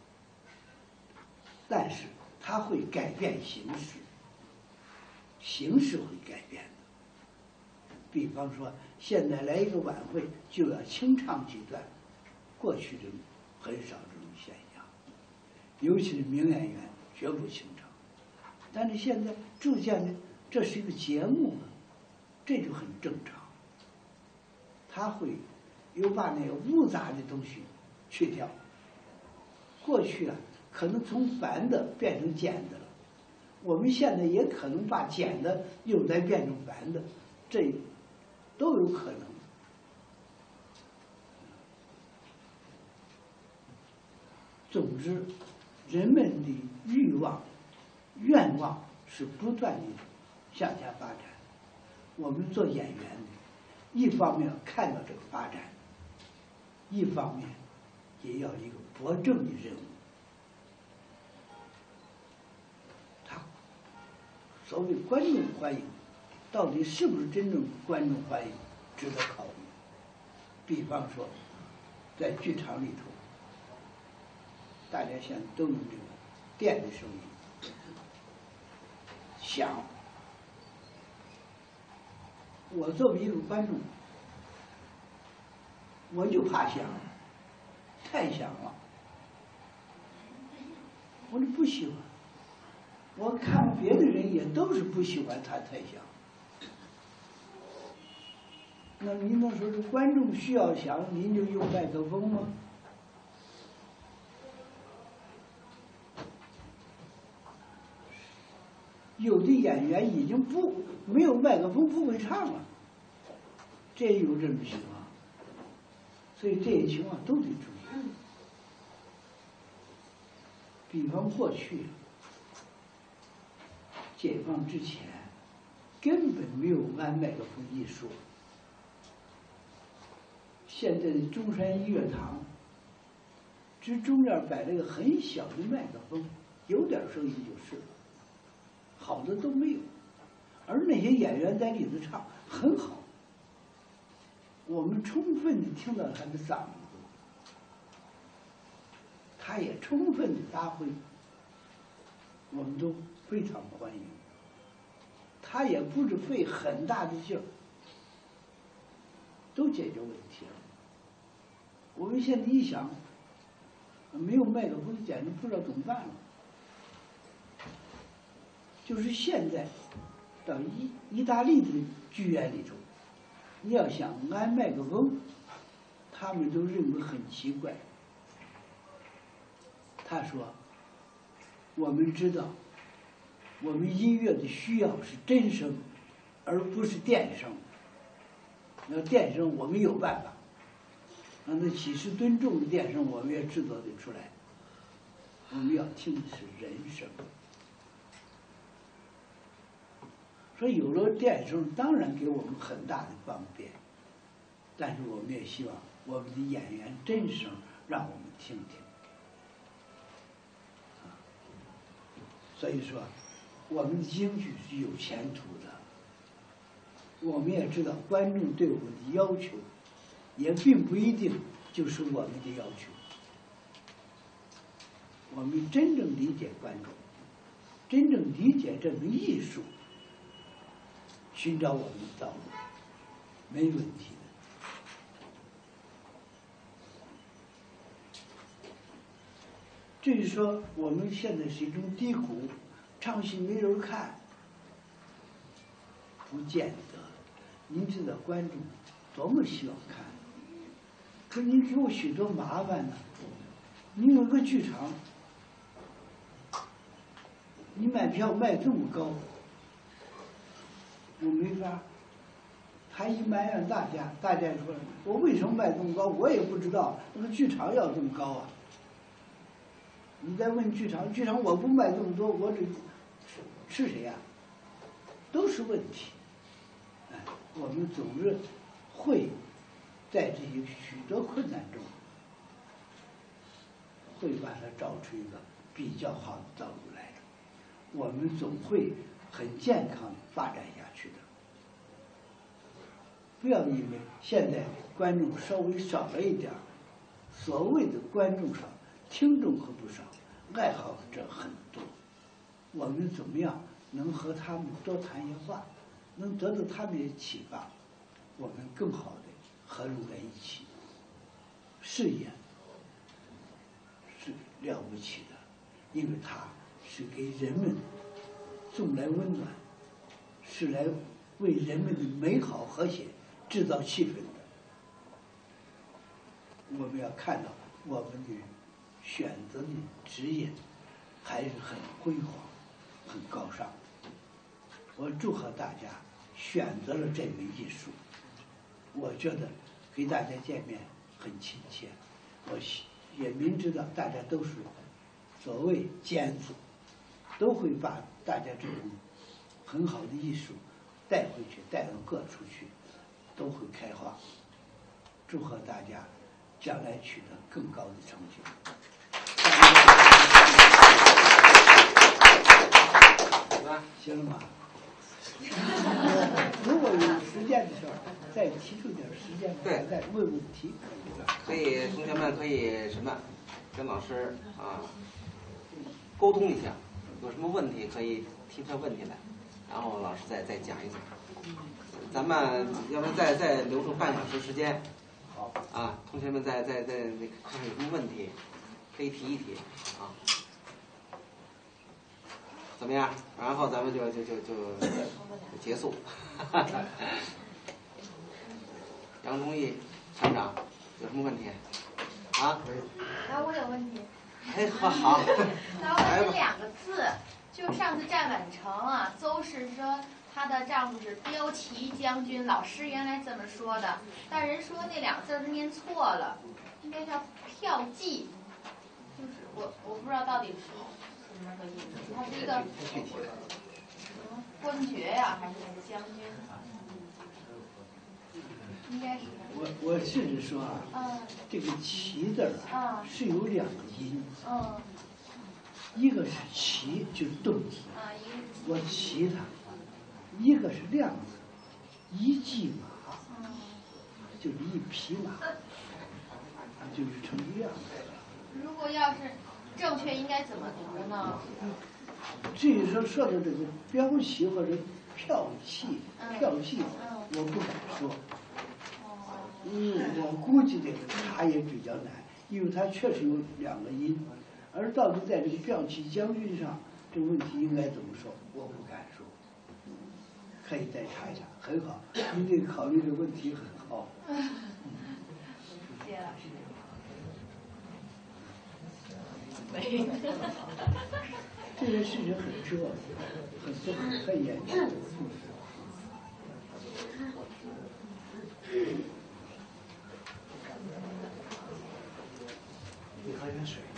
但是它会改变形式，形式会改变的。比方说，现在来一个晚会就要清唱几段，过去的很少这种现象，尤其是名演员绝不清唱。但是现在逐渐的，这是一个节目，这就很正常。他会又把那个复杂的东西去掉。过去啊，可能从繁的变成简的了，我们现在也可能把简的又再变成繁的，这都有可能。总之，人们的欲望、愿望是不断的向前发展。我们做演员的，一方面要看到这个发展，一方面也要一个博正的任务。他所谓观众欢迎， 到底是不是真正观众欢迎，值得考虑。比方说，在剧场里头，大家现在都有这个电的声音，响。我作为一个观众，我就怕响，太响了，我就不喜欢。我看别的人也都是不喜欢它太响。那您能说是观众需要响，您就用麦克风吗？有的演员已经不没有麦克风不会唱了，这也有这种情况，所以这些情况都得注意。比方过去解放之前，根本没有安麦克风一说。现在的中山音乐堂之中间摆了一个很小的麦克风，有点声音就是了，好的都没有。而那些演员在里头唱很好，我们充分的听到他的嗓子，他也充分的发挥，我们都非常欢迎。他也不是费很大的劲儿，都解决问题了。我们现在一想，没有麦克风，简直不知道怎么办了。就是现在到意意大利的剧院里头，你要想安麦克风，他们都认为很奇怪。他说：“我们知道，我们音乐的需要是真声，而不是电声。那电声我们有办法。”那几十吨重的电声我们也制作得出来，我们要听的是人声。所以有了电声，当然给我们很大的方便，但是我们也希望我们的演员真声让我们听听。所以说，我们的京剧是有前途的。我们也知道观众对我们的要求，也并不一定就是我们的要求。我们真正理解观众，真正理解这门艺术，寻找我们的道路，没问题的。至于说我们现在是一种低谷，唱戏没人看，不见得。您知道观众多么希望看，可您给我许多麻烦呢。你有个剧场，你买票卖这么高，我没法。他一埋怨大家，大家说我为什么卖这么高？我也不知道，那个剧场要这么高啊。你再问剧场，剧场我不卖这么多，我这吃谁呀、啊？都是问题。哎，我们总是会在这些许多困难中，会把它找出一个比较好的道路来。我们总会很健康的发展下去的。不要因为现在观众稍微少了一点，所谓的观众少，听众可不少，爱好者很多。我们怎么样能和他们多谈些话，能得到他们的启发，我们更好的合拢在一起。事业是了不起的，因为它是给人们送来温暖，是来为人们的美好和谐制造气氛的。我们要看到我们的选择的职业还是很辉煌、很高尚。我祝贺大家选择了这门艺术，我觉得给大家见面很亲切。我也明知道大家都是所谓尖子，都会把大家这种很好的艺术带回去，带到各处去，都会开花。祝贺大家将来取得更高的成就。行了吗？ 间的时候再提出点时间来，再问问题。 可以，同学们可以什么，跟老师啊沟通一下，有什么问题可以提出问题来，然后老师再再讲一讲。咱们要不然再再留出半小时时间， 好啊，同学们再再再那看看有什么问题，可以提一提啊。怎么样？然后咱们就就就就结束。杨忠义厂长有什么问题？啊？ 啊，我有问题。 哎，好好。 那我问你两个字，就上次战宛城啊，邹氏说她的丈夫是骠骑将军，老师原来这么说的，但人说那两字是念错了，应该叫票骑，就是我我不知道到底是什么个意思，他是一个什么官爵呀、还是那个将军？应该是。 我我试着说啊， 嗯、 这个“骑”字儿啊、 嗯、 是有两个音， 嗯， 一个是骑，就是动词， 啊，一个是我骑它；一个是量词，一骑马， 嗯就是一匹马，就是成量词。 如果要是正确，应该怎么读呢？ 至于说说的这个标旗或者票器、票器， 嗯我不敢说。 哦， 嗯，我估计这个查也比较难，因为它确实有两个音，而到底在这个骠骑将军上，这个问题应该怎么说，我不敢说。可以再查一查，很好，您这个考虑的问题很好。 谢谢老师。 这个事情很重要，很重要，很严肃。 你喝点水。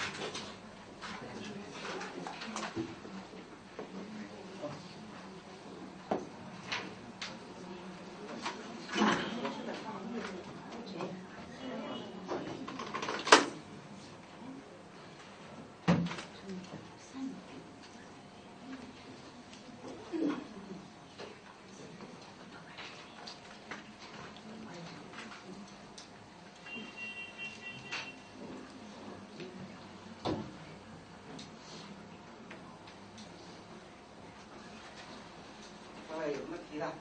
有什么提的？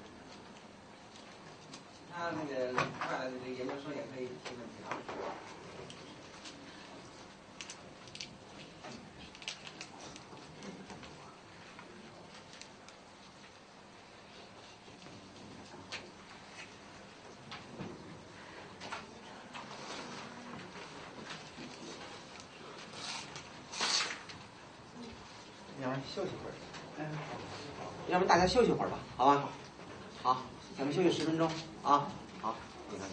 他那个快这个研究生也可以提问题啊。要不然休息会儿。嗯。要不大家休息会儿吧，好吧？好，咱们休息十分钟啊。好，你看。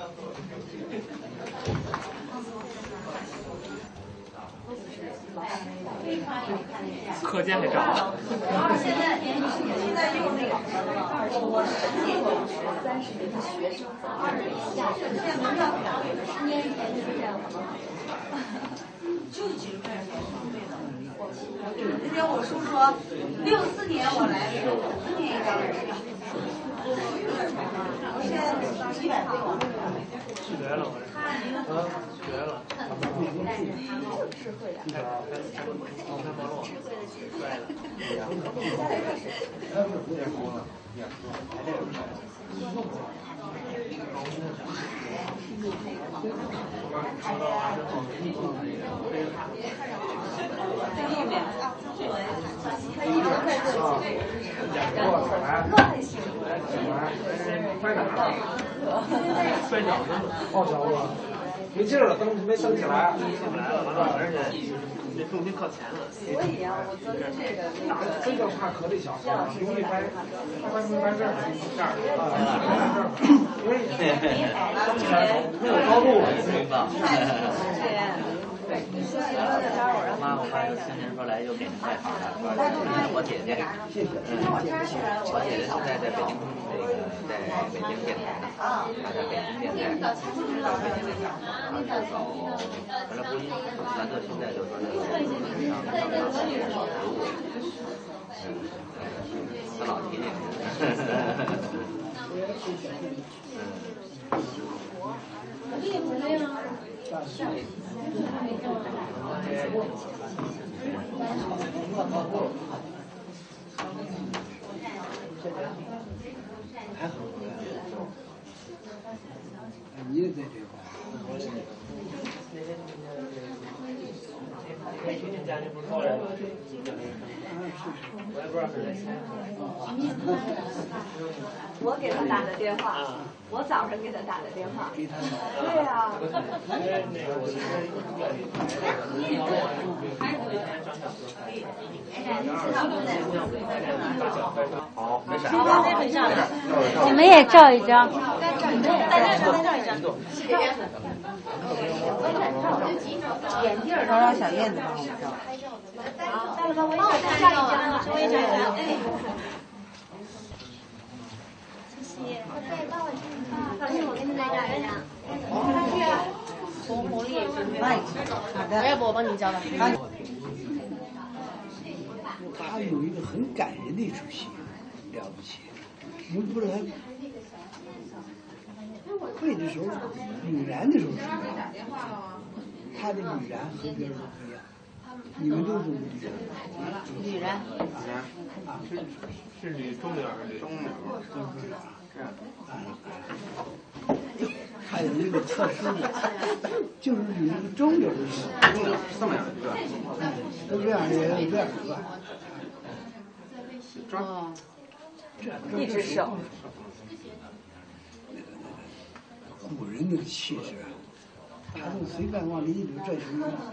课间还照。 现在现在用那个二十多十几个三十名的学生，二十以下，现在门票十年以前就是这样的吗？就几十块钱双倍的。那天我叔说，六四年我来的时候，五十年一张人票。我现在一百倍了。 学了，我这。学了。 智慧的。 开开开毛路。摔了。摔跤呢？ 好家伙，没劲儿了，蹬没蹬起来， 起不来了，完了，而且那重心靠前了。 所以啊，我昨天这个那个这叫怕可力小，容易掰，掰没掰这儿，这儿啊，因为蹬起来没有高度， 明白。 妈， 我妈今年说来又给您带好了，说是我姐姐，嗯，我姐姐现在在北京那个在北京电台呢，她在北京电台，她是走，本来播音，完了现在就说那个上上上上服务，嗯，她老提那个。 还好，你也在这块。 最近家里不错了，我也不知道是谁。 我给他打的电话，我早上给他打的电话。对呀。 好，没事。 你们也照一张。 眼镜找找小燕子帮我们照。 好，带了吧，我也帮我照一张，我也照一张。谢谢。对，帮我照一张。老师，我给你来照一张。红红丽。 哎，好的。 要不我帮你照吧。 他有一个很感人的一出戏，了不起。你们不知道他背的时候，吕然的时候是他的吕然和别人都不一样。你们都是吕然。 吕然啊， 是是吕中原吕中原都是啊。 这样。 还有一个特殊的，就是你那个中流的时候， 这么样是吧？ 都这样也有这样是吧？ 抓， 一只手。 古人那个气质啊，他就随便往里一捋，这是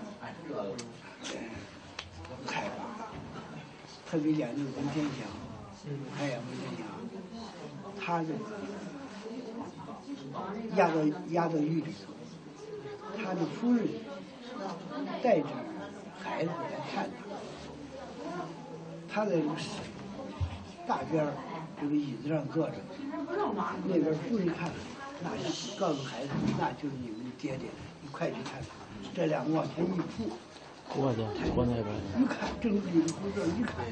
太棒了。特别演那个文天祥，还演文天祥，他这个压到压到狱里头，他的夫人带着孩子来看他，他在大边儿这个椅子上坐着，那边夫人看，那告诉孩子，那就是你们的爹爹，你快去看他。这两个往前一扑， 过去，过那边。 一看正吕布这一看，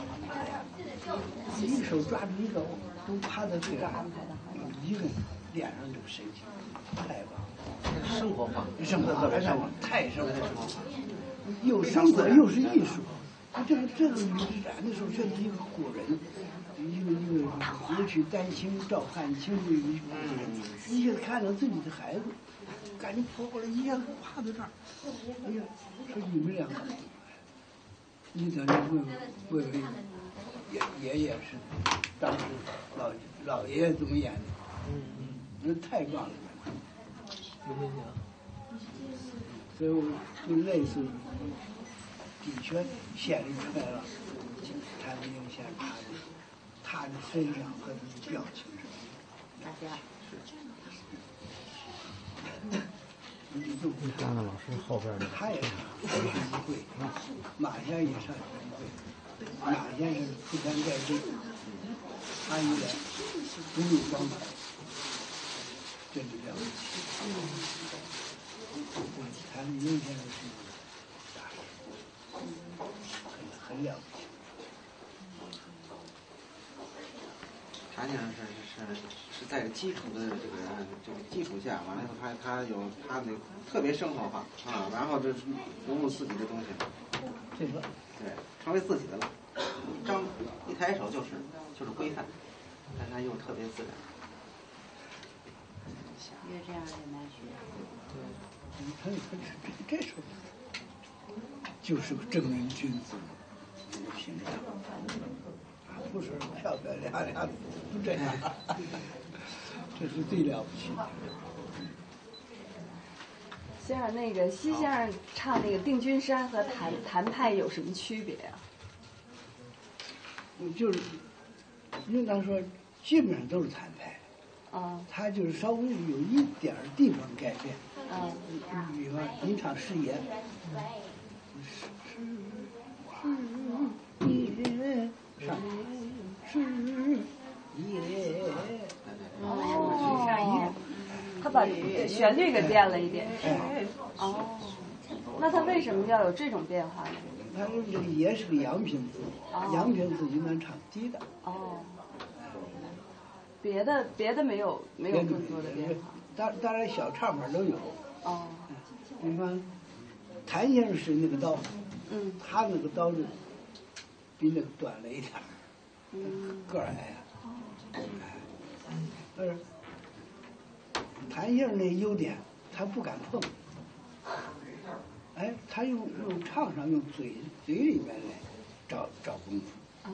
一手抓住一个，都趴在地上，一个脸上有神情，太棒了。 生活化， 生活化，生活太生活化，又生活又是艺术。这个这个吕染的时候，这是一个古人，一个一个何取丹青照汗青的一个古人，一下看到自己的孩子，赶紧扑过来，一下子趴在这儿。哎呀，说你们两个，你等着问问问爷爷爷是当时老老爷爷怎么演的？嗯嗯，那太棒了。所以我就类似的确显露出来了，他们用现他的他的身上和他的表情上， 大家你看看老师后边的， 他也是全不会，马先也上全不会，马先是铺天盖地，他一来不露光彩，真是了不起。他们应先生是大师，很很了不起。 谭先生是是是在基础的这个这个基础下，完了以后他他有他那特别生活化啊，然后就是融入自己的东西， 这个对，成为自己的了，一张一抬手就是就是规范，但他又特别自然。 越这样越难学。 他他这这时候就是个正人君子，平常啊，不是漂漂亮亮的，不这样，这是最了不起的。 先生，那个西先生唱那个定军山和谭谭派有什么区别啊？ 就是应当说，基本上都是谭派。 啊， 他就是稍微有一点儿地方改变。 啊， 比方吟唱诗言，诗诗也， 哦，他把旋律给变了一点。哦，那他为什么要有这种变化呢？ 他说这个也是个阳平字，阳平字应当唱低的。 哦。 别的别的没有没有更多的变化。 当当然小唱法都有。 哦。 比方，谭先生是那个刀， 嗯， 他那个刀就比那个短了一点， 嗯， 个儿矮啊。但是谭先生那优点，他不敢碰。哎，他用用唱上用嘴嘴里面来找找功夫。 哦。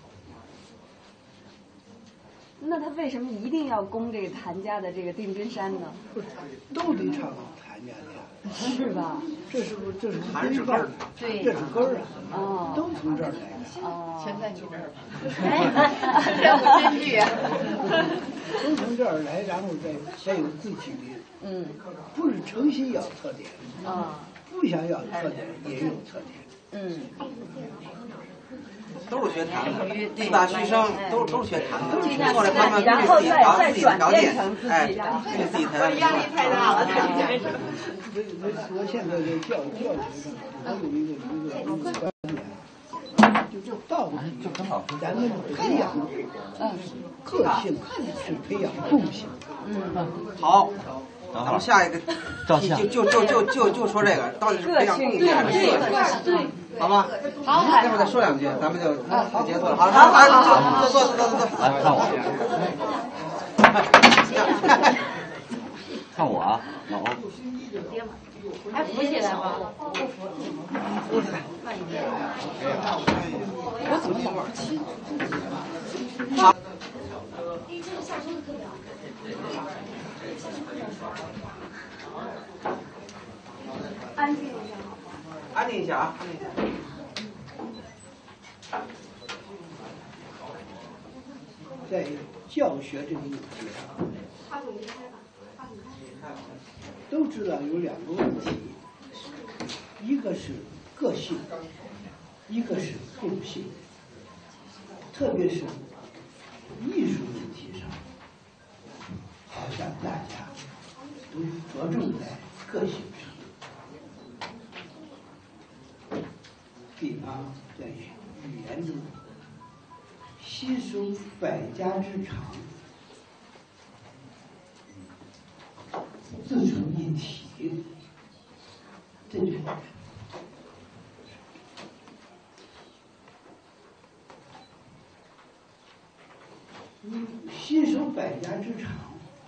那他为什么一定要攻这个谭家的这个定军山呢？ 都得唱谭家的呀， 是吧？ 这是不这是谭是根儿， 对，这是根儿啊。 哦， 都从这儿来的。 哦， 全在你这儿吧。这不真句啊。 都从这儿来，然后再再有自己的， 嗯， 不是诚心要特点， 啊， 不想要特点也有特点。 嗯。 都是学弹的，四大须生都都是学弹的，或者他们然后再再转变成自哎， 己的， 对自己弹。 压力太大了。 我我我现在在教教学上，我有一个一个一个观点，就就到底咱们培养个性是培养共性。 嗯， 好。咱们下一个题就就就就就就说这个，到底是培养共性还是个性？好吧，好，一会儿再说两句，咱们就就结束了。好，好，来，坐坐坐坐坐坐。 来看我，看我啊，老欧。 还扶起来吗？ 不是， 慢一点。 我怎么一会儿？好。 安静一下，好吗？ 安静一下啊，安静一下。 在教学这个问题上，都知道有两个问题，一个是个性，一个是共性。特别是艺术问题上，好像大家都着重在个性上。比方在语言中，吸收百家之长，自成一体，这就是你吸收百家之长，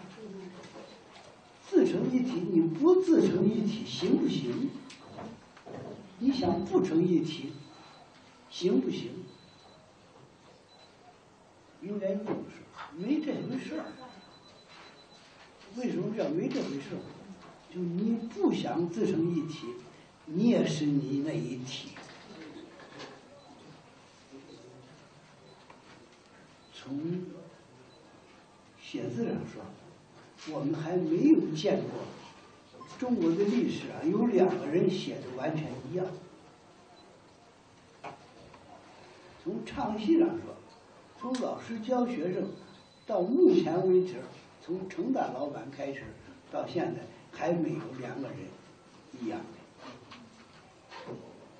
自成一体，你不自成一体行不行？你想不成一体，行不行？应该这么说，没这回事儿。为什么叫没这回事儿？就你不想自成一体，你也是你那一体。从写字上说，我们还没有见过中国的历史啊，有两个人写的完全一样。从唱戏上说，从老师教学生到目前为止，从程大老板开始到现在，还没有两个人一样的。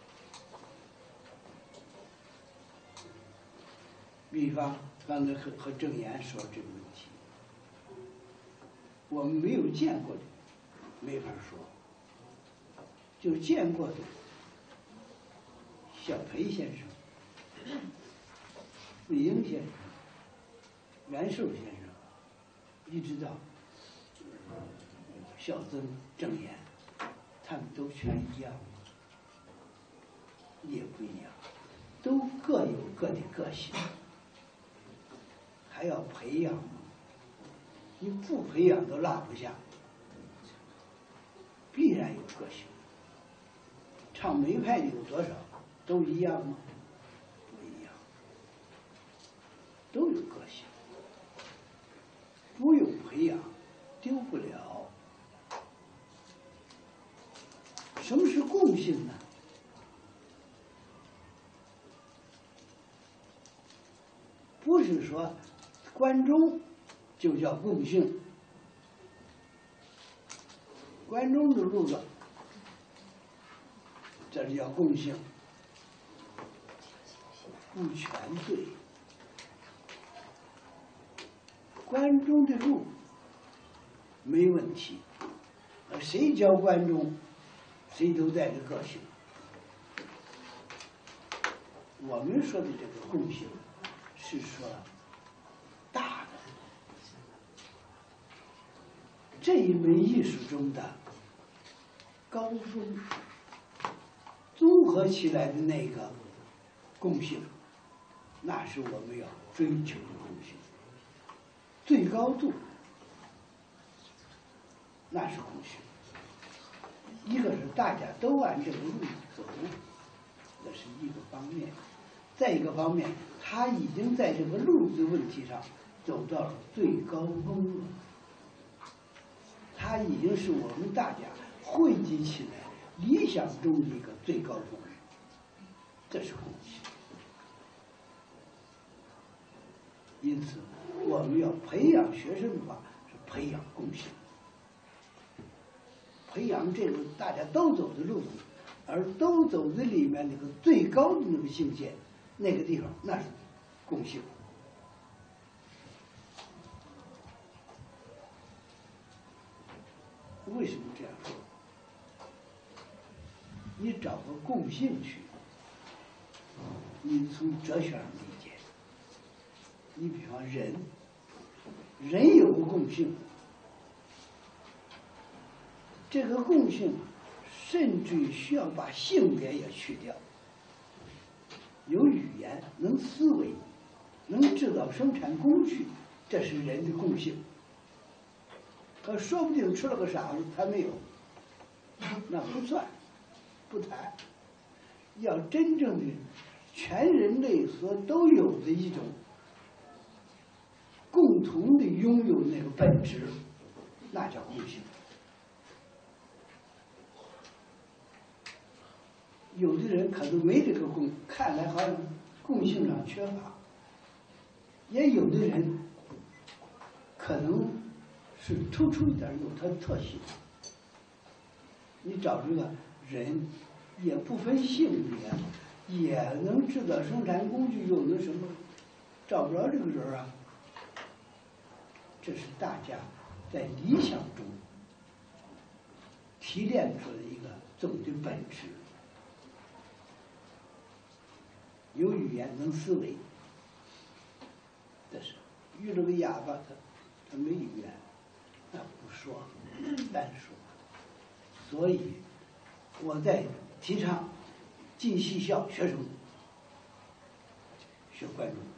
比方刚才和和郑岩说这个问题，我们没有见过的，没法说。就见过的，小裴先生、魏婴先生、袁寿先生，一直到小曾、郑岩，他们都全一样，也不一样，都各有各的个性。还要培养，你不培养都落不下，必然有个性。唱梅派的有多少都一样吗？不一样，都有个性，不用培养，丢不了。什么是共性呢？不是说关中就叫共性，关中的路子，这就叫共性，不全对。 关中的路没问题，而谁教关中，谁都带着个性。我们说的这个共性，是说大的这一门艺术中的高峰，综合起来的那个共性，那是我们要追求的共性。最高度，那是共性。一个是大家都按这个路走，这是一个方面；再一个方面，他已经在这个路的问题上走到了最高峰了。它已经是我们大家汇集起来理想中的一个最高峰，这是共性。因此，我们要培养学生的话，是培养共性，培养这个大家都走的路子，而都走的里面那个最高的那个境界，那个地方那是共性。为什么这样说？你找个共性去，你从哲学上理解。你比方人，人有个共性，这个共性甚至需要把性别也去掉。有语言，能思维，能制造生产工具，这是人的共性。可说不定出了个傻子，他没有，那不算，不谈。要真正的全人类所都有的一种共同的拥有那个本质，那叫共性。有的人可能没这个共，看来好像共性上缺乏；也有的人可能是突出一点有它的特性。你找这个人，也不分性别，也能制造生产工具，又能什么，找不着这个人啊。这是大家在理想中提炼出的一个总的本质。有语言，能思维，这是遇了个哑巴，他他没语言，那不说，单说。所以我在提倡进戏校学生学关中。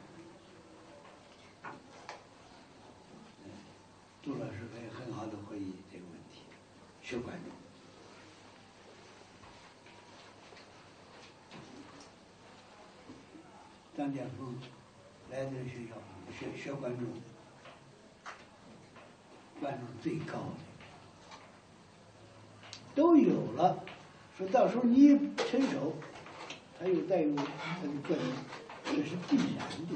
杜老师可以很好的回忆这个问题，学关中。张建峰来这个学校学学关中，关中最高的都有了，说到时候你成熟，他又带有他的个性，这是必然的。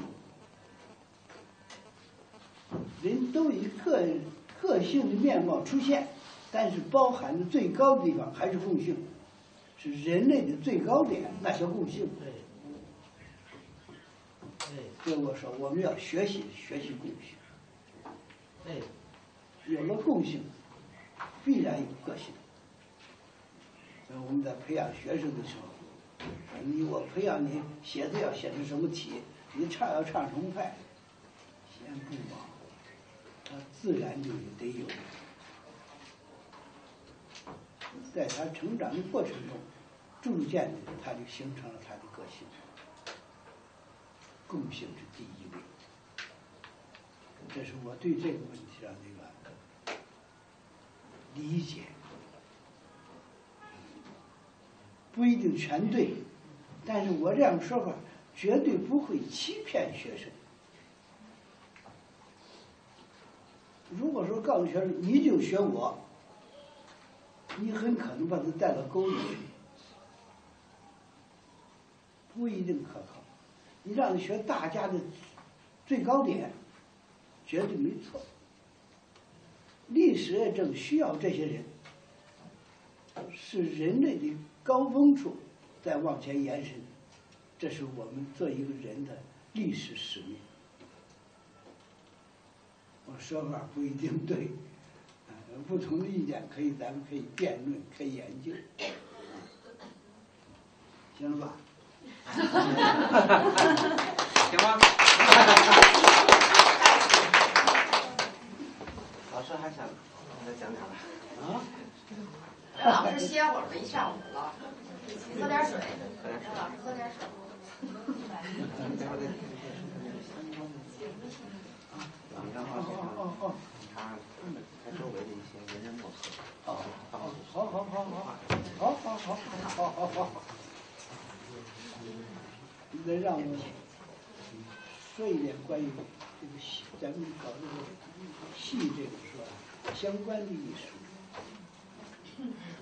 人都以个个性的面貌出现，但是包含的最高的地方还是共性，是人类的最高点，那叫共性。所以我说我们要学习学习共性。对，有了共性，必然有个性。所以我们在培养学生的时候，你我培养你写字要写成什么体，你唱要唱什么派，先不忙，他自然就得有。在他成长的过程中，逐渐的他就形成了他的个性。共性是第一位，这是我对这个问题上的一个理解，不一定全对，但是我这样说法绝对不会欺骗学生。如果说告诉学生你就学我，你很可能把他带到沟里去，不一定可靠。你让他学大家的最高点，绝对没错。历史也正需要这些人，是人类的高峰处再往前延伸，这是我们做一个人的历史使命。我我说法不一定对，呃，不同的意见可以，咱们可以辩论，可以研究，行了吧？ 行吗？老师还想再讲点吧？ 啊？ 让老师歇会儿吧，一上午了，喝点水。让老师喝点水。 然后哦哦哦， 他他周围的一些文人墨客， 好，好，好，好，好，好，好，好，好，好，好，好，好。你再让我说一点关于这个戏，咱们搞这个戏这个是吧？相关的艺术，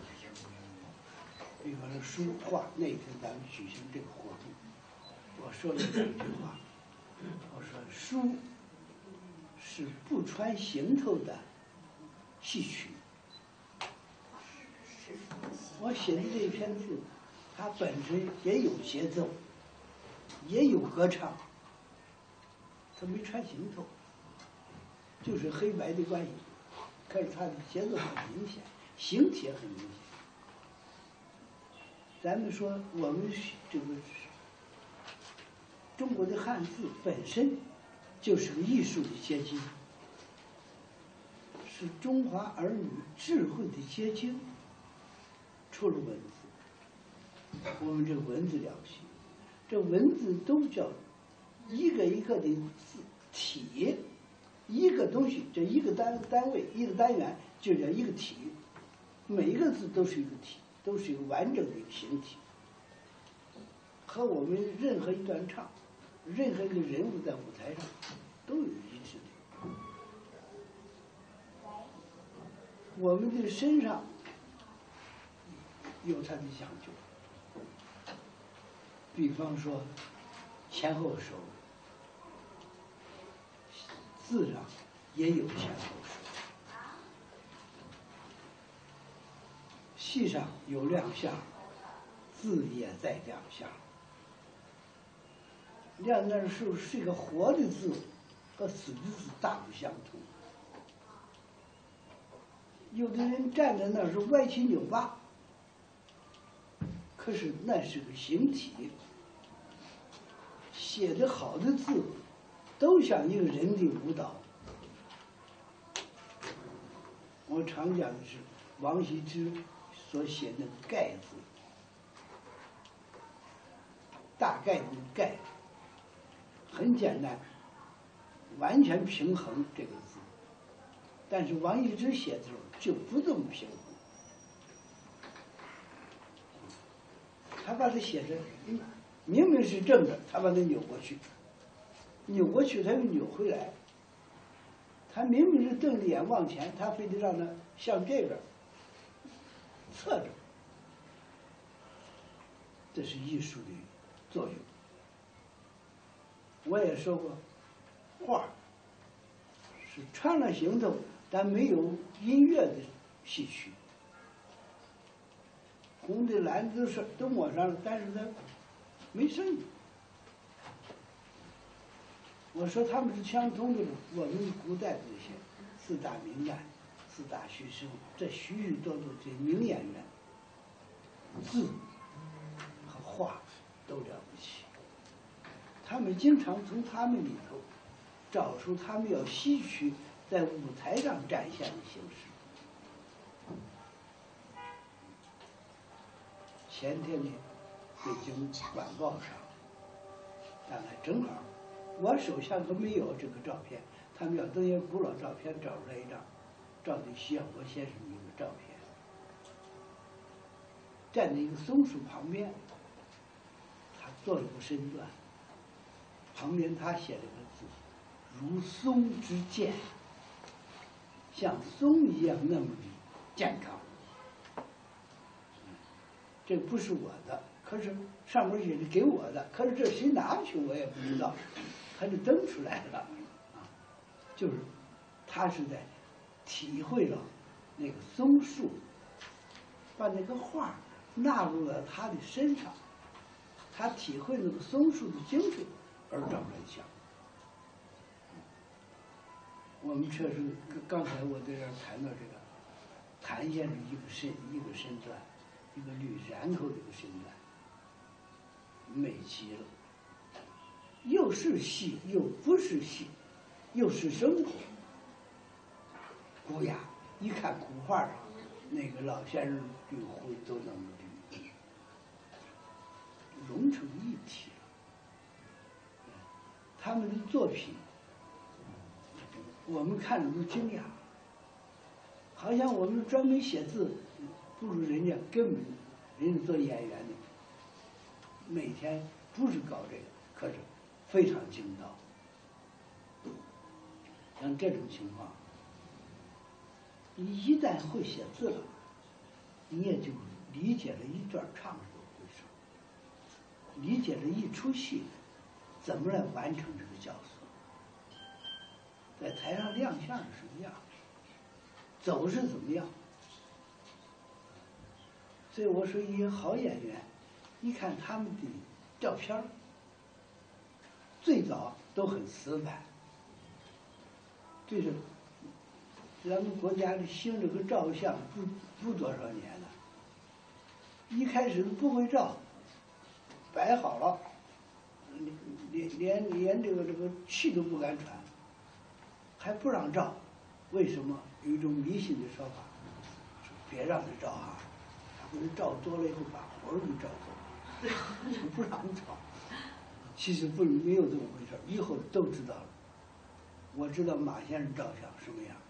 比方说书画，那天咱们举行这个活动，我说了两句话，我说书是不穿行头的戏曲。我写的这篇字，它本身也有节奏，也有歌唱，它没穿行头，就是黑白的关系。可是它的节奏很明显，形体也很明显。咱们说我们这个中国的汉字本身就是个艺术的结晶，是中华儿女智慧的结晶。出了文字，我们这文字了不起，这文字都叫一个一个的字体，一个东西，这一个单单位一个单元就叫一个体，每一个字都是一个体，都是一个完整的一个形体，和我们任何一段唱，任何一个人物在舞台上都有一致的。我们的身上有它的讲究，比方说前后手，字上也有前后手，戏上有亮相，字也在亮相。亮那是是一个活的字，和死的字大不相同。有的人站在那儿是歪七扭八，可是那是个形体，写的好的字都像一个人的舞蹈。我常讲的是王羲之所写的概字，大概的概，很简单，完全平衡这个字。但是王羲之写的时候就不这么平衡。他把它写成，明明是正着，他把它扭过去，扭过去他又扭回来。他明明是瞪着眼往前，他非得让它向这边侧着。这是艺术的作用。我也说过，画是穿了行头，但没有音乐的戏曲。红的蓝的都是都抹上了，但是它没声音。我说他们是相通的，我们古代的这些四大名旦、四大须生，这许许多多这名演员，字和画都了不起。他们经常从他们里头找出他们要吸取在舞台上展现的形式。前天呢，北京晚报上，大概正好，我手下都没有这个照片，他们要登些古老照片找出来一张，照的徐小波先生的一个照片，站在一个松树旁边，他坐了个身段，旁边他写了个字，如松之健，像松一样那么的健康。这不是我的，可是上面写的给我的，可是这谁拿去我也不知道，他就登出来了，啊，就是他是在体会了那个松树，把那个画纳入了他的身上，他体会那个松树的精神而照出来像。我我们确实刚才我在这儿谈到这个，谭先生一个身一个身段，一个绿，然后这个身段，美极了，又是戏又不是戏，又是生活。古雅，一看古画上那个老先生绿胡都那么绿，融成一体了。他们的作品，我们看着都惊讶，好像我们专门写字不如人家，根本人家做演员的，每天不是搞这个，可是非常精到。像这种情况，你一旦会写字了，你也就理解了一段唱是怎么回事，理解了一出戏怎么来完成这个角色，在台上亮相是什么样，走是怎么样。所以我说一个好演员，一看他们的照片儿，最早都很死板，这是咱们国家里兴这个照相不不多少年了，一开始不会照，摆好了，连连连这个这个气都不敢喘，还不让照，为什么？有一种迷信的说法，说别让他照啊，他们照多了以后把魂儿给照走，不让照。其实不没有这么回事，以后都知道了。我知道马先生照相什么样。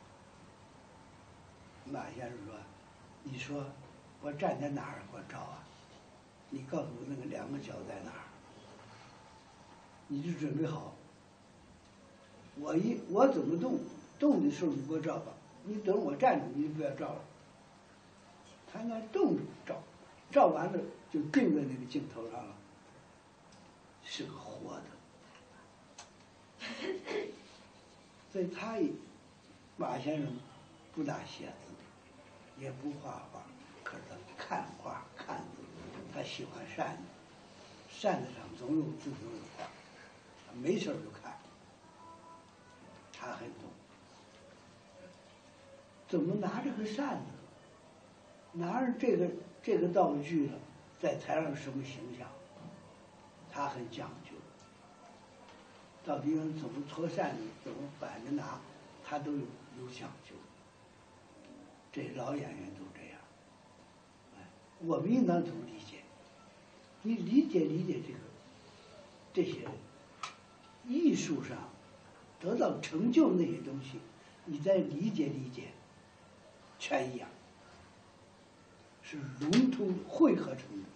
马先生说：“你说我站在哪儿给我照啊？你告诉我那个两个脚在哪儿，你就准备好。我一我怎么动，动的时候你给我照吧。你等我站着，你就不要照了。他那动着照，照完了就定在那个镜头上了，是个活的。所以他也，马先生不大写字，也不画画，可是他看画看字，他喜欢扇子，扇子上总有字总有画，他没事就看，他很懂。怎么拿这个扇子，拿着这个这个道具了，在台上什么形象，他很讲究。到底怎么搓扇子，怎么反着拿，他都有有讲究。这老演员都这样。哎，我们应当怎么理解？你理解理解这个这些艺术上得到成就那些东西，你再理解理解，全一样，是融通汇合成的。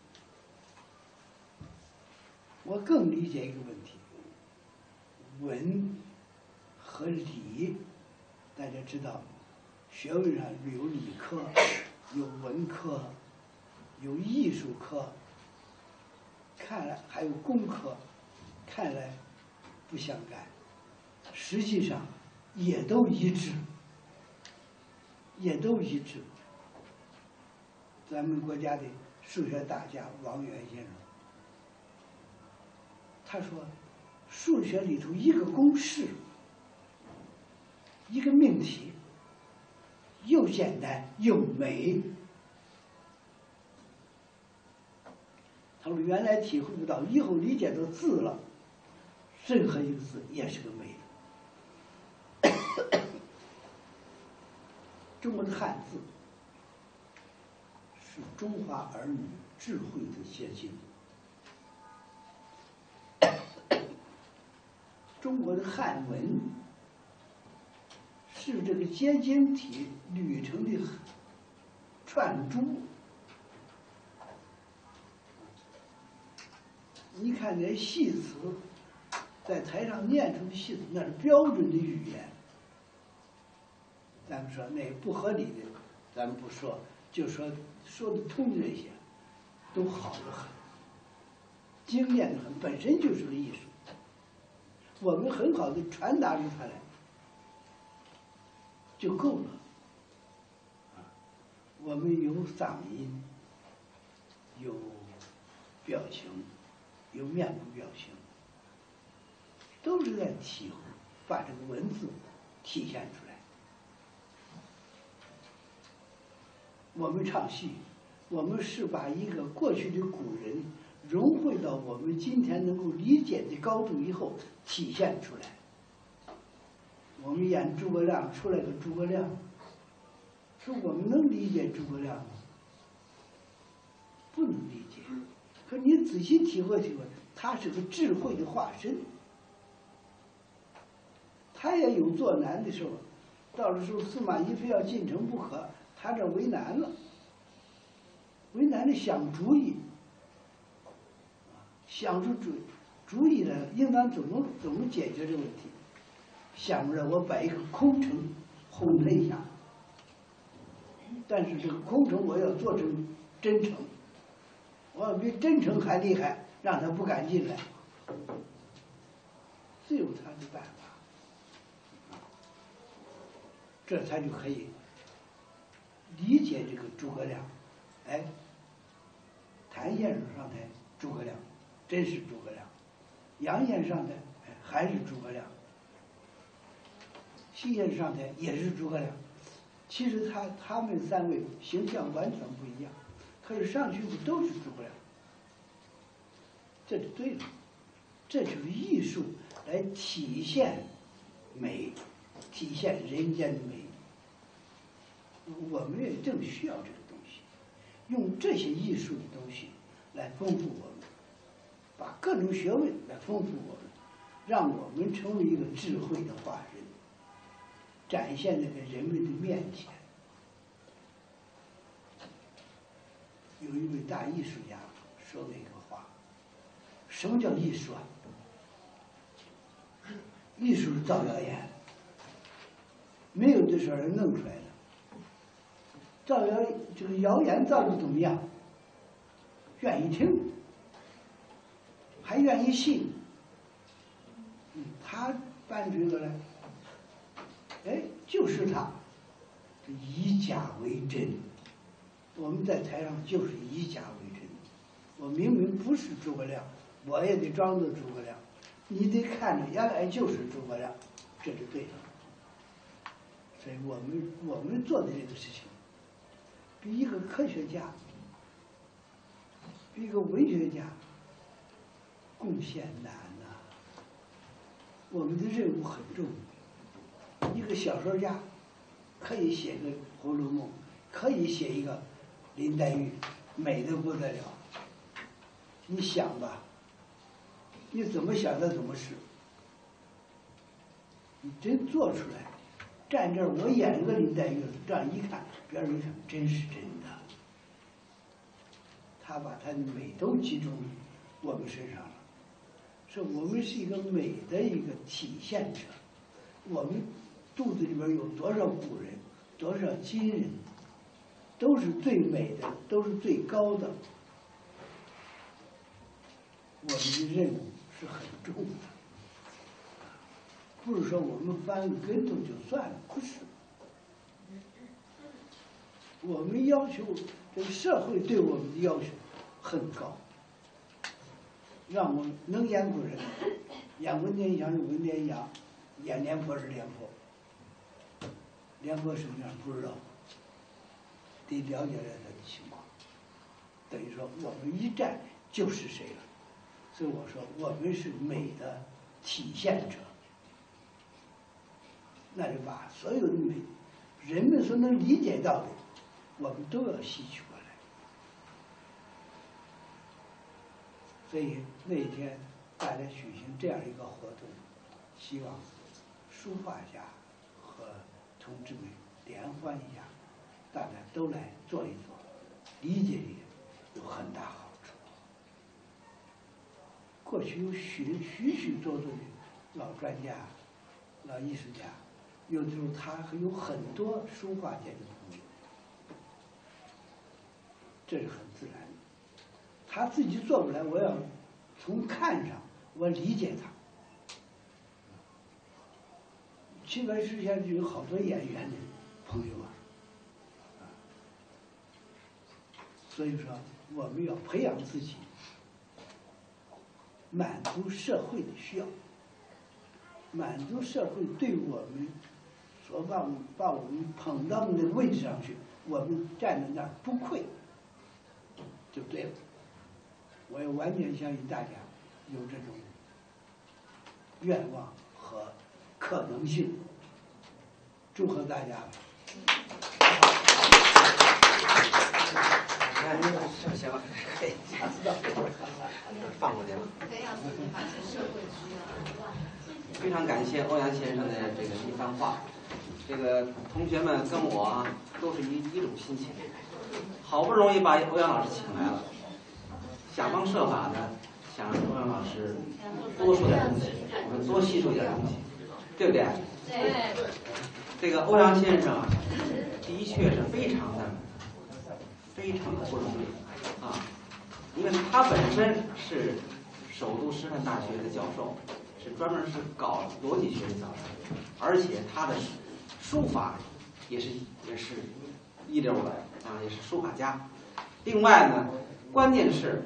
我更理解一个问题。文和理，大家知道，学问上有理科，有文科，有艺术科，看来还有工科，看来不相干，实际上也都一致，也都一致。咱们国家的数学大家王源先生，他说。数学里头一个公式，一个命题，又简单又美。他说原来体会不到，以后理解到字了，任何一个字也是个美的。中国的汉字是中华儿女智慧的结晶。中国的汉文是这个结晶体捋成的串珠。你看那戏词，在台上念出的戏词，那是标准的语言。咱们说那不合理的，咱们不说，就说说得通的这些，都好得很，精炼得很，本身就是个艺术。我们很好的传达出它来就够了。啊，我们有嗓音，有表情，有面部表情，都是在体会，把这个文字体现出来。我们唱戏，我们是把一个过去的古人融汇到我们今天能够理解的高度以后体现出来。我们演诸葛亮出来个诸葛亮，说我们能理解诸葛亮吗？不能理解。可你仔细体会体会，他是个智慧的化身。他也有做难的时候，到了时候司马懿非要进城不可，他这为难了，为难的想主意，想出主主意来了，应当怎么怎么解决这个问题？想着我摆一个空城轰他一下，但是这个空城我要做成真城，我要比真城还厉害，让他不敢进来，自有他的办法。这他就可以理解这个诸葛亮。哎，谭先生上台，诸葛亮，真是诸葛亮；杨先生上台，哎，还是诸葛亮；西先生上台也是诸葛亮。其实他他们三位形象完全不一样，可是上去的都是诸葛亮。这就对了，这就是艺术来体现美，体现人间的美。我们也正需要这个东西，用这些艺术的东西来丰富我们，把各种学问来丰富我们，让我们成为一个智慧的化身，展现在人们的面前。有一位大艺术家说了一个话：什么叫艺术啊？艺术是造谣言，没有的事儿弄出来的。造谣这个谣言造的怎么样？愿意听，还愿意信。嗯，他办这个呢，哎，就是他，以假为真。我们在台上就是以假为真。我明明不是诸葛亮，我也得装作诸葛亮。你得看着原来就是诸葛亮，这就对了。所以我们我们做的这个事情，比一个科学家，比一个文学家贡献难呐、啊。我们的任务很重。一个小说家可以写个《红楼梦》，可以写一个林黛玉，美得不得了。你想吧，你怎么想的怎么是。你真做出来，站这儿我演一个林黛玉，这样一看，别人一看真是真的。他把他的美都集中我们身上了，说我们是一个美的一个体现者。我们肚子里边有多少古人，多少今人，都是最美的，都是最高的。我们的任务是很重的，不是说我们翻个跟头就算了，不是。我们要求这个社会对我们的要求很高，让我们能演古人，演文天祥是文天祥，演廉颇是廉颇。廉颇什么样不知道，得了解了他的情况。等于说我们一站就是谁了。所以我说我们是美的体现者，那就把所有的美，人们所能理解到的，我们都要吸取过来。所以那一天大家举行这样一个活动，希望书画家和同志们联欢一下，大家都来做一做，理解理解，有很大好处。过去有许许许多多的老专家、老艺术家，有的时候他还有很多书画界的朋友，这是很自然的。他自己做不来，我要从看上我理解他。齐白石现在有好多演员的朋友啊，啊，所以说我们要培养自己，满足社会的需要，满足社会对我们说把我把我们捧到那个位置上去，我们站在那儿不愧，就对了。我也完全相信大家有这种愿望和可能性，祝贺大家！ 哎，行了，下次到放过去了。非常感谢欧阳先生的这个一番话，这个同学们跟我啊都是一一种心情，好不容易把欧阳老师请来了，想方设法的想让欧阳老师多说点东西，我们多吸收一点东西，对不对？ 对。 这个欧阳先生啊，的确是非常的、非常的不容易啊，因为他本身是首都师范大学的教授，是专门是搞逻辑学的教授，而且他的书法也是也是一流的啊，也是书法家。另外呢，关键是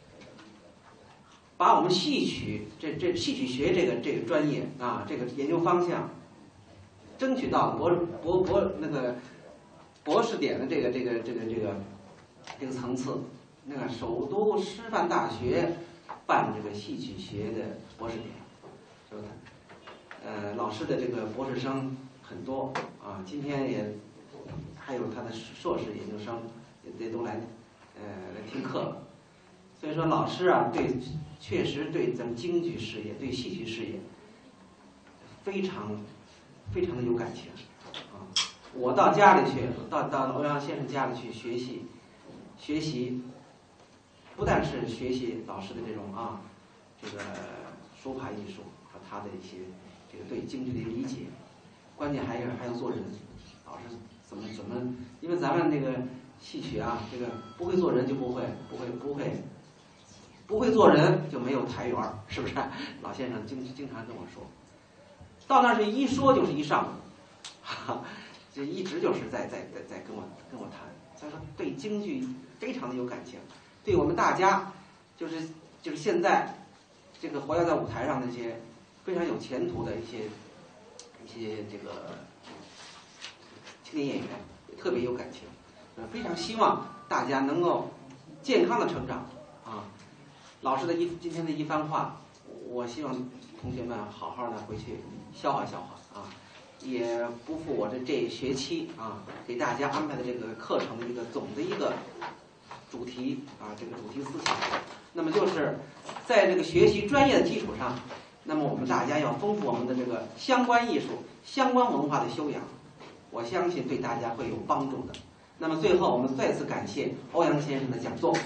把我们戏曲这这戏曲学这个这个专业啊，这个研究方向。争取到博博博那个博士点的这个这个这个这个这个层次，那个首都师范大学办这个戏曲学的博士点，是不是？呃，老师的这个博士生很多啊，今天也还有他的硕士研究生也都来呃来听课了。所以说，老师啊，对确实对咱们京剧事业、对戏曲事业非常。非常的有感情啊！我到家里去，到到欧阳先生家里去学习，学习，不但是学习老师的这种啊，这个书法艺术和他的一些这个对京剧的理解，关键还有还要做人。老师怎么怎么，因为咱们那个戏曲啊，这个不会做人就不会不会不会不会做人就没有台缘，是不是？老先生经经常跟我说。到那是一说就是一上午，哈哈，这一直就是在在在在跟我跟我谈，所以说对京剧非常的有感情，对我们大家就是就是现在这个活跃在舞台上那些非常有前途的一些一些这个青年演员也特别有感情，呃，非常希望大家能够健康的成长啊。老师的一今天的一番话，我希望同学们好好的回去。消化消化啊，也不负我这这学期啊给大家安排的这个课程的一个总的一个主题啊，这个主题思想。那么就是在这个学习专业的基础上，那么我们大家要丰富我们的这个相关艺术、相关文化的修养，我相信对大家会有帮助的。那么最后，我们再次感谢欧阳先生的讲座。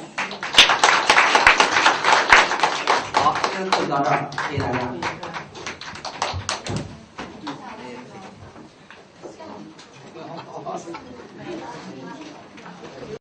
好，今天的课就到这儿，谢谢大家。 好好好。